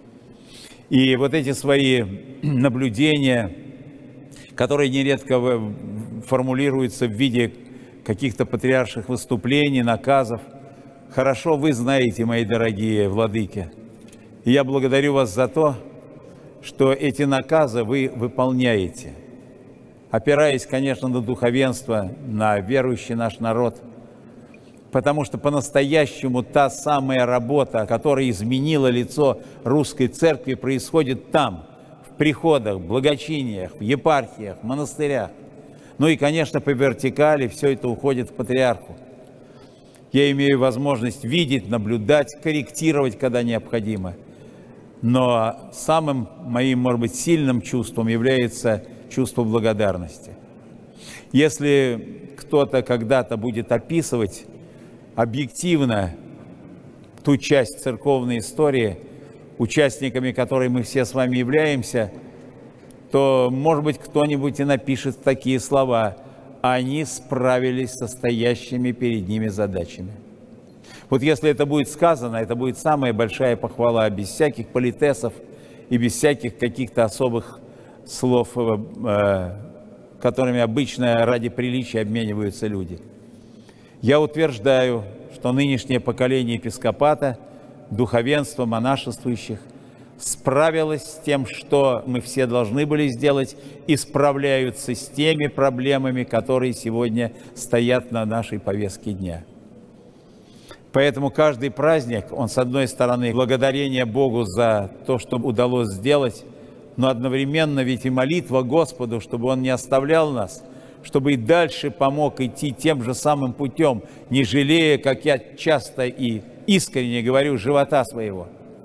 И вот эти свои наблюдения, которые нередко формулируются в виде каких-то патриарших выступлений, наказов, хорошо вы знаете, мои дорогие владыки. И я благодарю вас за то, что эти наказы вы выполняете, опираясь, конечно, на духовенство, на верующий наш народ. Потому что по-настоящему та самая работа, которая изменила лицо русской церкви, происходит там, в приходах, благочиниях, в епархиях, в монастырях. Ну и, конечно, по вертикали все это уходит к патриарху. Я имею возможность видеть, наблюдать, корректировать, когда необходимо. Но самым моим, может быть, сильным чувством является чувство благодарности. Если кто-то когда-то будет описывать объективно ту часть церковной истории, участниками которой мы все с вами являемся, то, может быть, кто-нибудь и напишет такие слова: «Они справились со стоящими перед ними задачами». Вот если это будет сказано, это будет самая большая похвала, без всяких политесов и без всяких каких-то особых слов, которыми обычно ради приличия обмениваются люди. Я утверждаю, что нынешнее поколение епископата, духовенства, монашествующих справилось с тем, что мы все должны были сделать, и справляются с теми проблемами, которые сегодня стоят на нашей повестке дня. Поэтому каждый праздник, он, с одной стороны, благодарение Богу за то, что удалось сделать, но одновременно ведь и молитва Господу, чтобы Он не оставлял нас, чтобы и дальше помог идти тем же самым путем, не жалея, как я часто и искренне говорю, живота своего.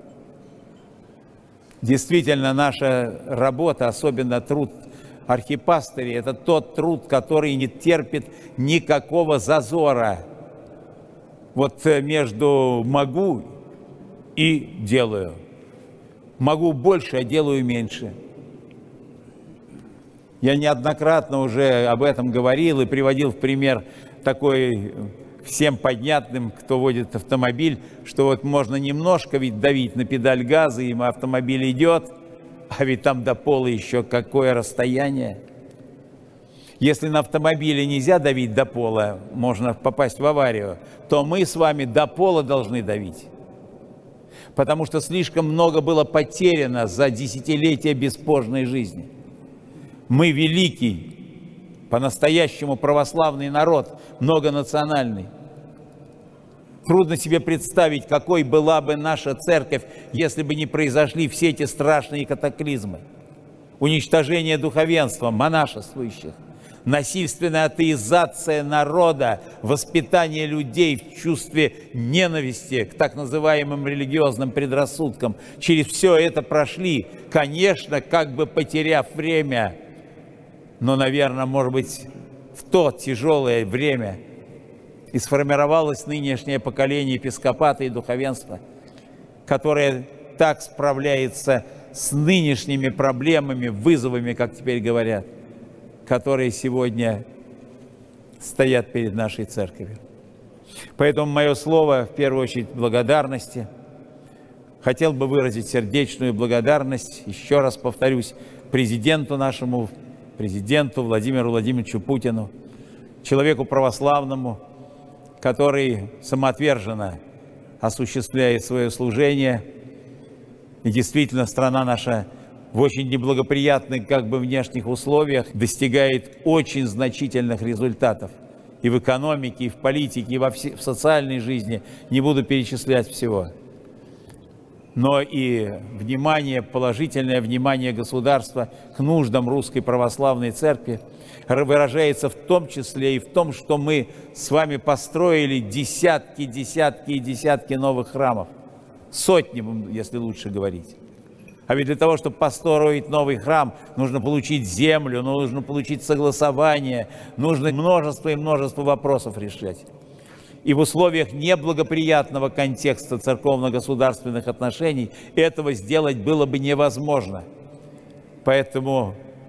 Действительно, наша работа, особенно труд архипастырей, это тот труд, который не терпит никакого зазора. Вот между могу и делаю. Могу больше, а делаю меньше. Я неоднократно уже об этом говорил и приводил в пример такой всем понятным, кто водит автомобиль, что вот можно немножко ведь давить на педаль газа, и автомобиль идет, а ведь там до пола еще какое расстояние. Если на автомобиле нельзя давить до пола, можно попасть в аварию, то мы с вами до пола должны давить. Потому что слишком много было потеряно за десятилетия беспожной жизни. Мы великий, по-настоящему православный народ, многонациональный. Трудно себе представить, какой была бы наша церковь, если бы не произошли все эти страшные катаклизмы. Уничтожение духовенства, монашествующих, насильственная атеизация народа, воспитание людей в чувстве ненависти к так называемым религиозным предрассудкам. Через все это прошли, конечно, как бы потеряв время, но, наверное, может быть, в то тяжелое время и сформировалось нынешнее поколение епископата и духовенства, которое так справляется с нынешними проблемами, вызовами, как теперь говорят, которые сегодня стоят перед нашей церковью. Поэтому мое слово, в первую очередь, благодарности. Хотел бы выразить сердечную благодарность, еще раз повторюсь, президенту нашему, президенту Владимиру Владимировичу Путину, человеку православному, который самоотверженно осуществляет свое служение. И действительно, страна наша в очень неблагоприятных, как бы, внешних условиях достигает очень значительных результатов. И в экономике, и в политике, и во все, в социальной жизни. Не буду перечислять всего. Но и внимание, положительное внимание государства к нуждам Русской Православной Церкви выражается в том числе и в том, что мы с вами построили десятки, десятки и десятки новых храмов. Сотни, если лучше говорить. А ведь для того, чтобы построить новый храм, нужно получить землю, нужно получить согласование, нужно множество и множество вопросов решать. И в условиях неблагоприятного контекста церковно-государственных отношений этого сделать было бы невозможно. Поэтому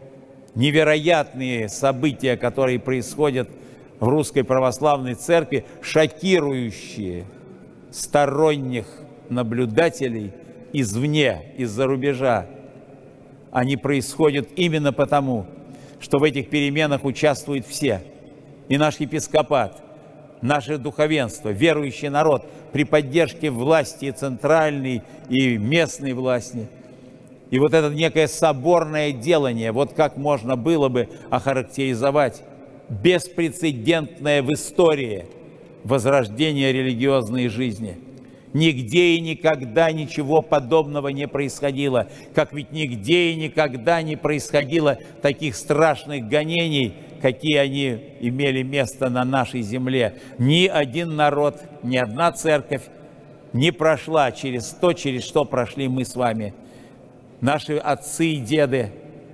невероятные события, которые происходят в Русской Православной Церкви, шокирующие сторонних наблюдателей извне, из-за рубежа, они происходят именно потому, что в этих переменах участвуют все. И наш епископат, наше духовенство, верующий народ при поддержке власти центральной и местной власти. И вот это некое соборное делание, вот как можно было бы охарактеризовать беспрецедентное в истории возрождение религиозной жизни. Нигде и никогда ничего подобного не происходило, как ведь нигде и никогда не происходило таких страшных гонений, какие они имели место на нашей земле. Ни один народ, ни одна церковь не прошла через то, через что прошли мы с вами, наши отцы и деды.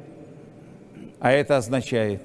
А это означает,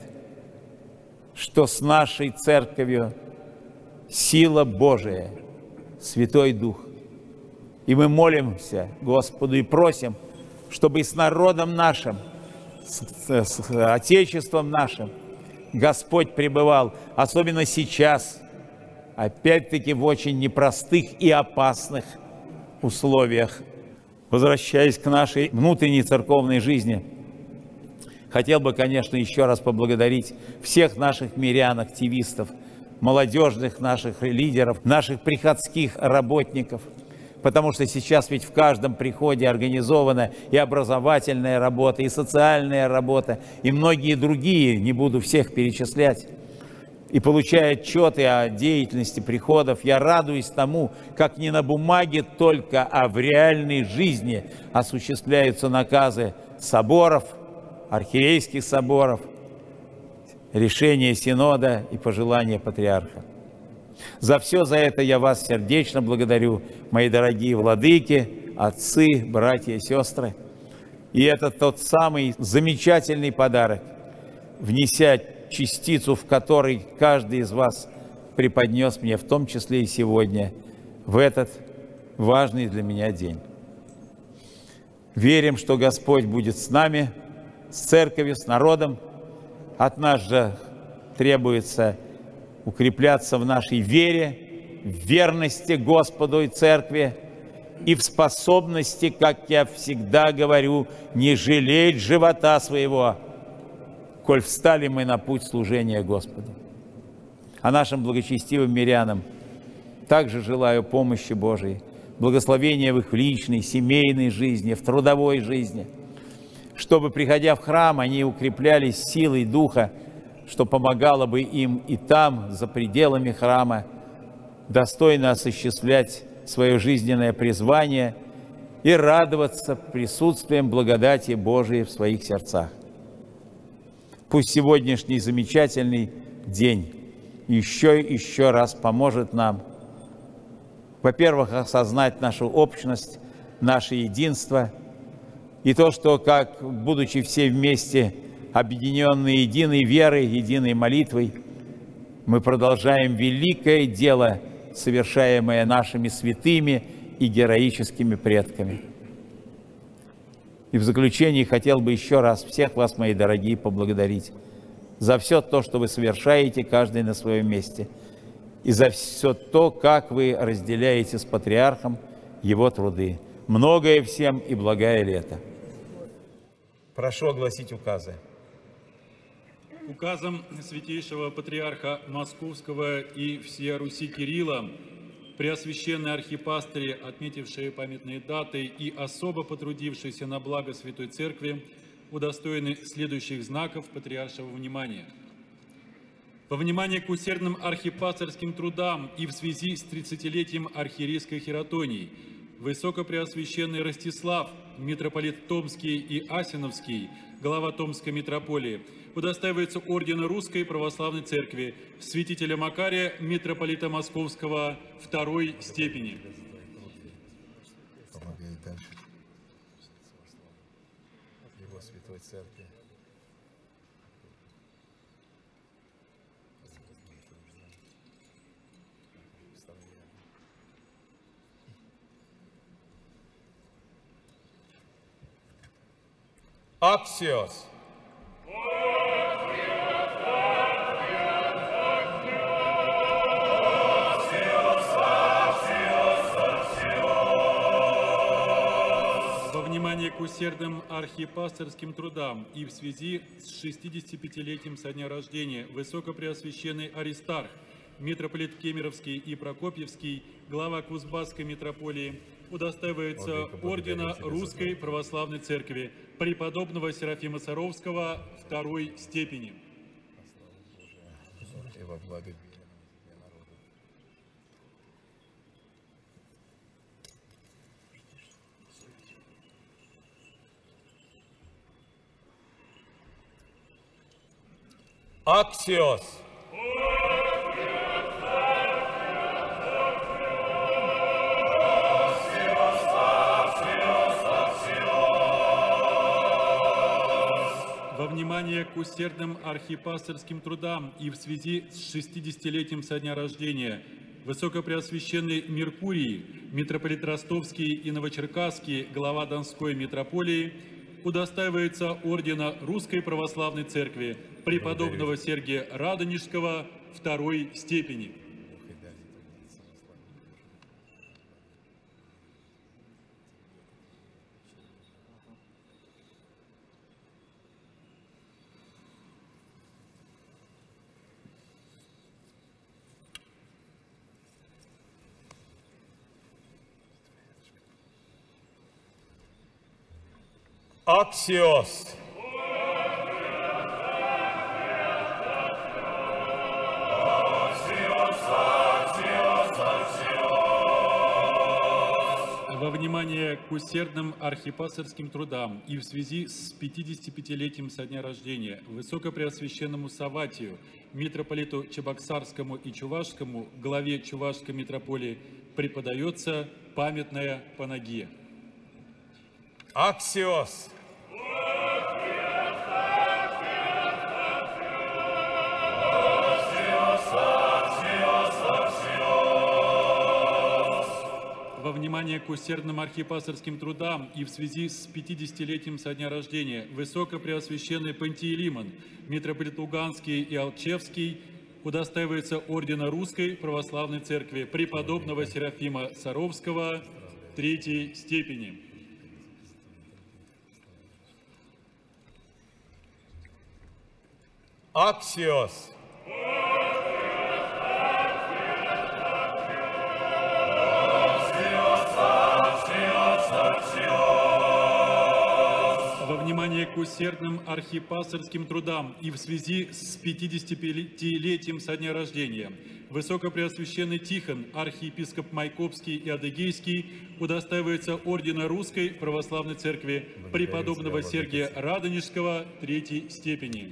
что с нашей церковью сила Божия, Святой Дух. И мы молимся Господу и просим, чтобы и с народом нашим, с, с Отечеством нашим Господь пребывал, особенно сейчас, опять-таки в очень непростых и опасных условиях. Возвращаясь к нашей внутренней церковной жизни, хотел бы, конечно, еще раз поблагодарить всех наших мирян, активистов, молодежных наших лидеров, наших приходских работников, потому что сейчас ведь в каждом приходе организована и образовательная работа, и социальная работа, и многие другие, не буду всех перечислять. И получая отчеты о деятельности приходов, я радуюсь тому, как не на бумаге только, а в реальной жизни осуществляются наказы соборов, архиерейских соборов, решения синода и пожелания патриарха. За все за это я вас сердечно благодарю, мои дорогие владыки, отцы, братья и сестры. И это тот самый замечательный подарок, внеся частицу, в которой каждый из вас преподнес мне, в том числе и сегодня, в этот важный для меня день. Верим, что Господь будет с нами, с церковью, с народом. От нас же требуется укрепляться в нашей вере, в верности Господу и Церкви и в способности, как я всегда говорю, не жалеть живота своего, коль встали мы на путь служения Господу. А нашим благочестивым мирянам также желаю помощи Божией, благословения в их личной, семейной жизни, в трудовой жизни, чтобы, приходя в храм, они укреплялись силой Духа, что помогало бы им и там, за пределами храма, достойно осуществлять свое жизненное призвание и радоваться присутствием благодати Божией в своих сердцах. Пусть сегодняшний замечательный день еще и еще раз поможет нам, во-первых, осознать нашу общность, наше единство, и то, что, как, будучи все вместе, объединенные единой верой, единой молитвой, мы продолжаем великое дело, совершаемое нашими святыми и героическими предками. И в заключение хотел бы еще раз всех вас, мои дорогие, поблагодарить за все то, что вы совершаете, каждый на своем месте, и за все то, как вы разделяете с патриархом его труды. Многое всем и благое лето. Прошу огласить указы. Указом святейшего патриарха Московского и всея Руси Кирилла преосвященные архипастыри, отметившие памятные даты и особо потрудившиеся на благо Святой Церкви, удостоены следующих знаков патриаршего внимания. Во внимание к усердным архипастырским трудам и в связи с тридцатилетием архиерейской хератонии Высокопреосвященный Ростислав, митрополит Томский и Асиновский, глава Томской митрополии, удостаивается ордена Русской Православной Церкви, святителя Макария, митрополита Московского второй степени. Его Святой Церкви. Аксиос. Во внимание к усердным архипастырским трудам и в связи с шестидесятипятилетием со дня рождения Высокопреосвященный Аристарх, митрополит Кемеровский и Прокопьевский, глава Кузбасской митрополии, удостаивается ордена Русской Православной Церкви, преподобного Серафима Саровского второй степени. Аксиос. Во внимание к усердным архипастырским трудам и в связи с шестидесятилетием со дня рождения Высокопреосвященный Меркурий, митрополит Ростовский и Новочеркасский, глава Донской митрополии, удостаивается ордена Русской Православной Церкви, преподобного Сергия Радонежского второй степени. Аксиос. Во внимание к усердным архипастырским трудам и в связи с пятидесятипятилетием со дня рождения Высокопреосвященному Савватию, митрополиту Чебоксарскому и Чувашскому, главе Чувашской митрополии, преподается памятная панагия. Аксиос. Во внимание к усердным архипастырским трудам и в связи с пятидесятилетием со дня рождения Высокопреосвященный Пантелеймон, митрополит Луганский и Алчевский, удостаивается ордена Русской Православной Церкви преподобного Серафима Саровского третьей степени. Аксиос. Во внимание к усердным архипастырским трудам и в связи с пятидесятипятилетием со дня рождения Высокопреосвященный Тихон, архиепископ Майкопский и Адыгейский, удостаивается ордена Русской Православной Церкви преподобного Сергия Радонежского третьей степени.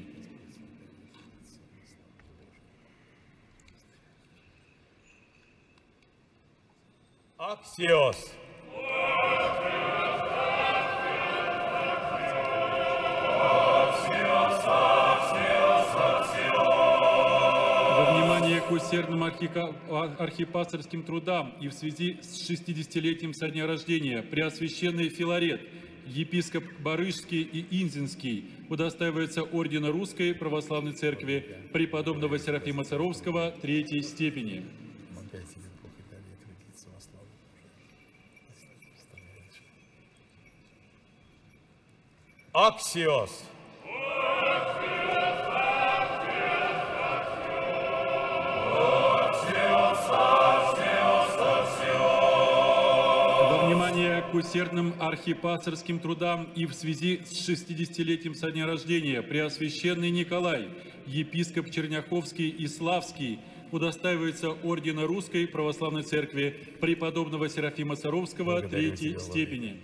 Аксиос. Во внимание к усердным архипастырским трудам и в связи с шестидесятилетием со дня рождения Преосвященный Филарет, епископ Барыжский и Инзинский, удостаивается ордена Русской Православной Церкви преподобного Серафима Саровского третьей степени. Аксиос. Во внимание к усердным архипастырским трудам и в связи с шестидесятилетием со дня рождения Преосвященный Николай, епископ Черняховский и Славский, удостаивается ордена Русской Православной Церкви преподобного Серафима Саровского третьей степени.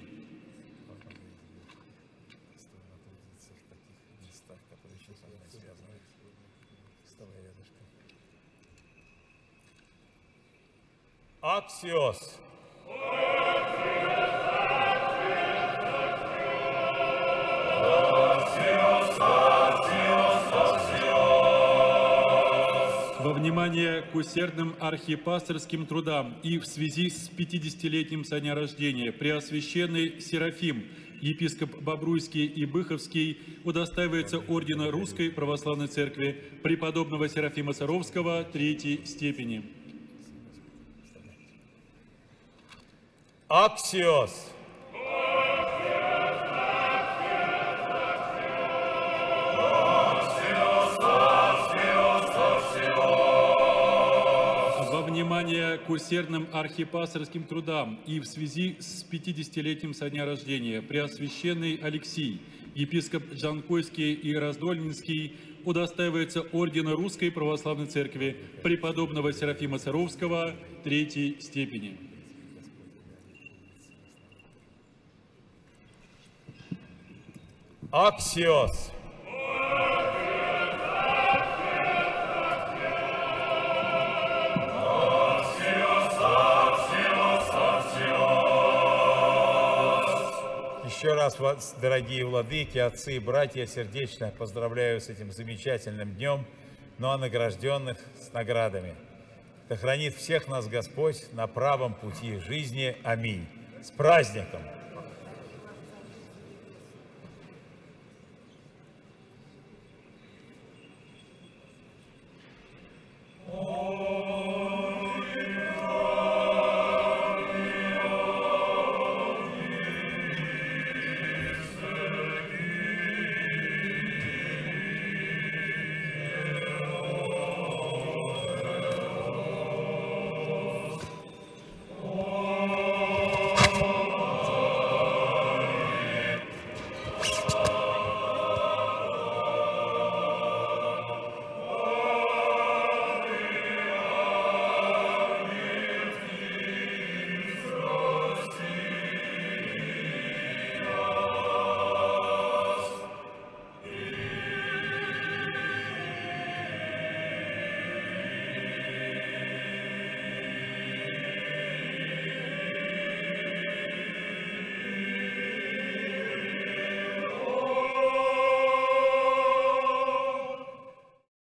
Аксиос. Во внимание к усердным архипастырским трудам и в связи с пятидесятилетием со дня рождения Преосвященный Серафим, епископ Бобруйский и Быховский, удостаивается ордена Русской Православной Церкви преподобного Серафима Саровского третьей степени. Аксиос. Во внимание к усердным архипастырским трудам и в связи с пятидесятилетием со дня рождения Преосвященный Алексий, епископ Джанкойский и Раздольнинский, удостаивается ордена Русской Православной Церкви преподобного Серафима Саровского третьей степени. Аксиос. Еще раз вас, дорогие владыки, отцы и братья, сердечно поздравляю с этим замечательным днем, но а награжденных с наградами. Да хранит всех нас Господь на правом пути жизни. Аминь. С праздником!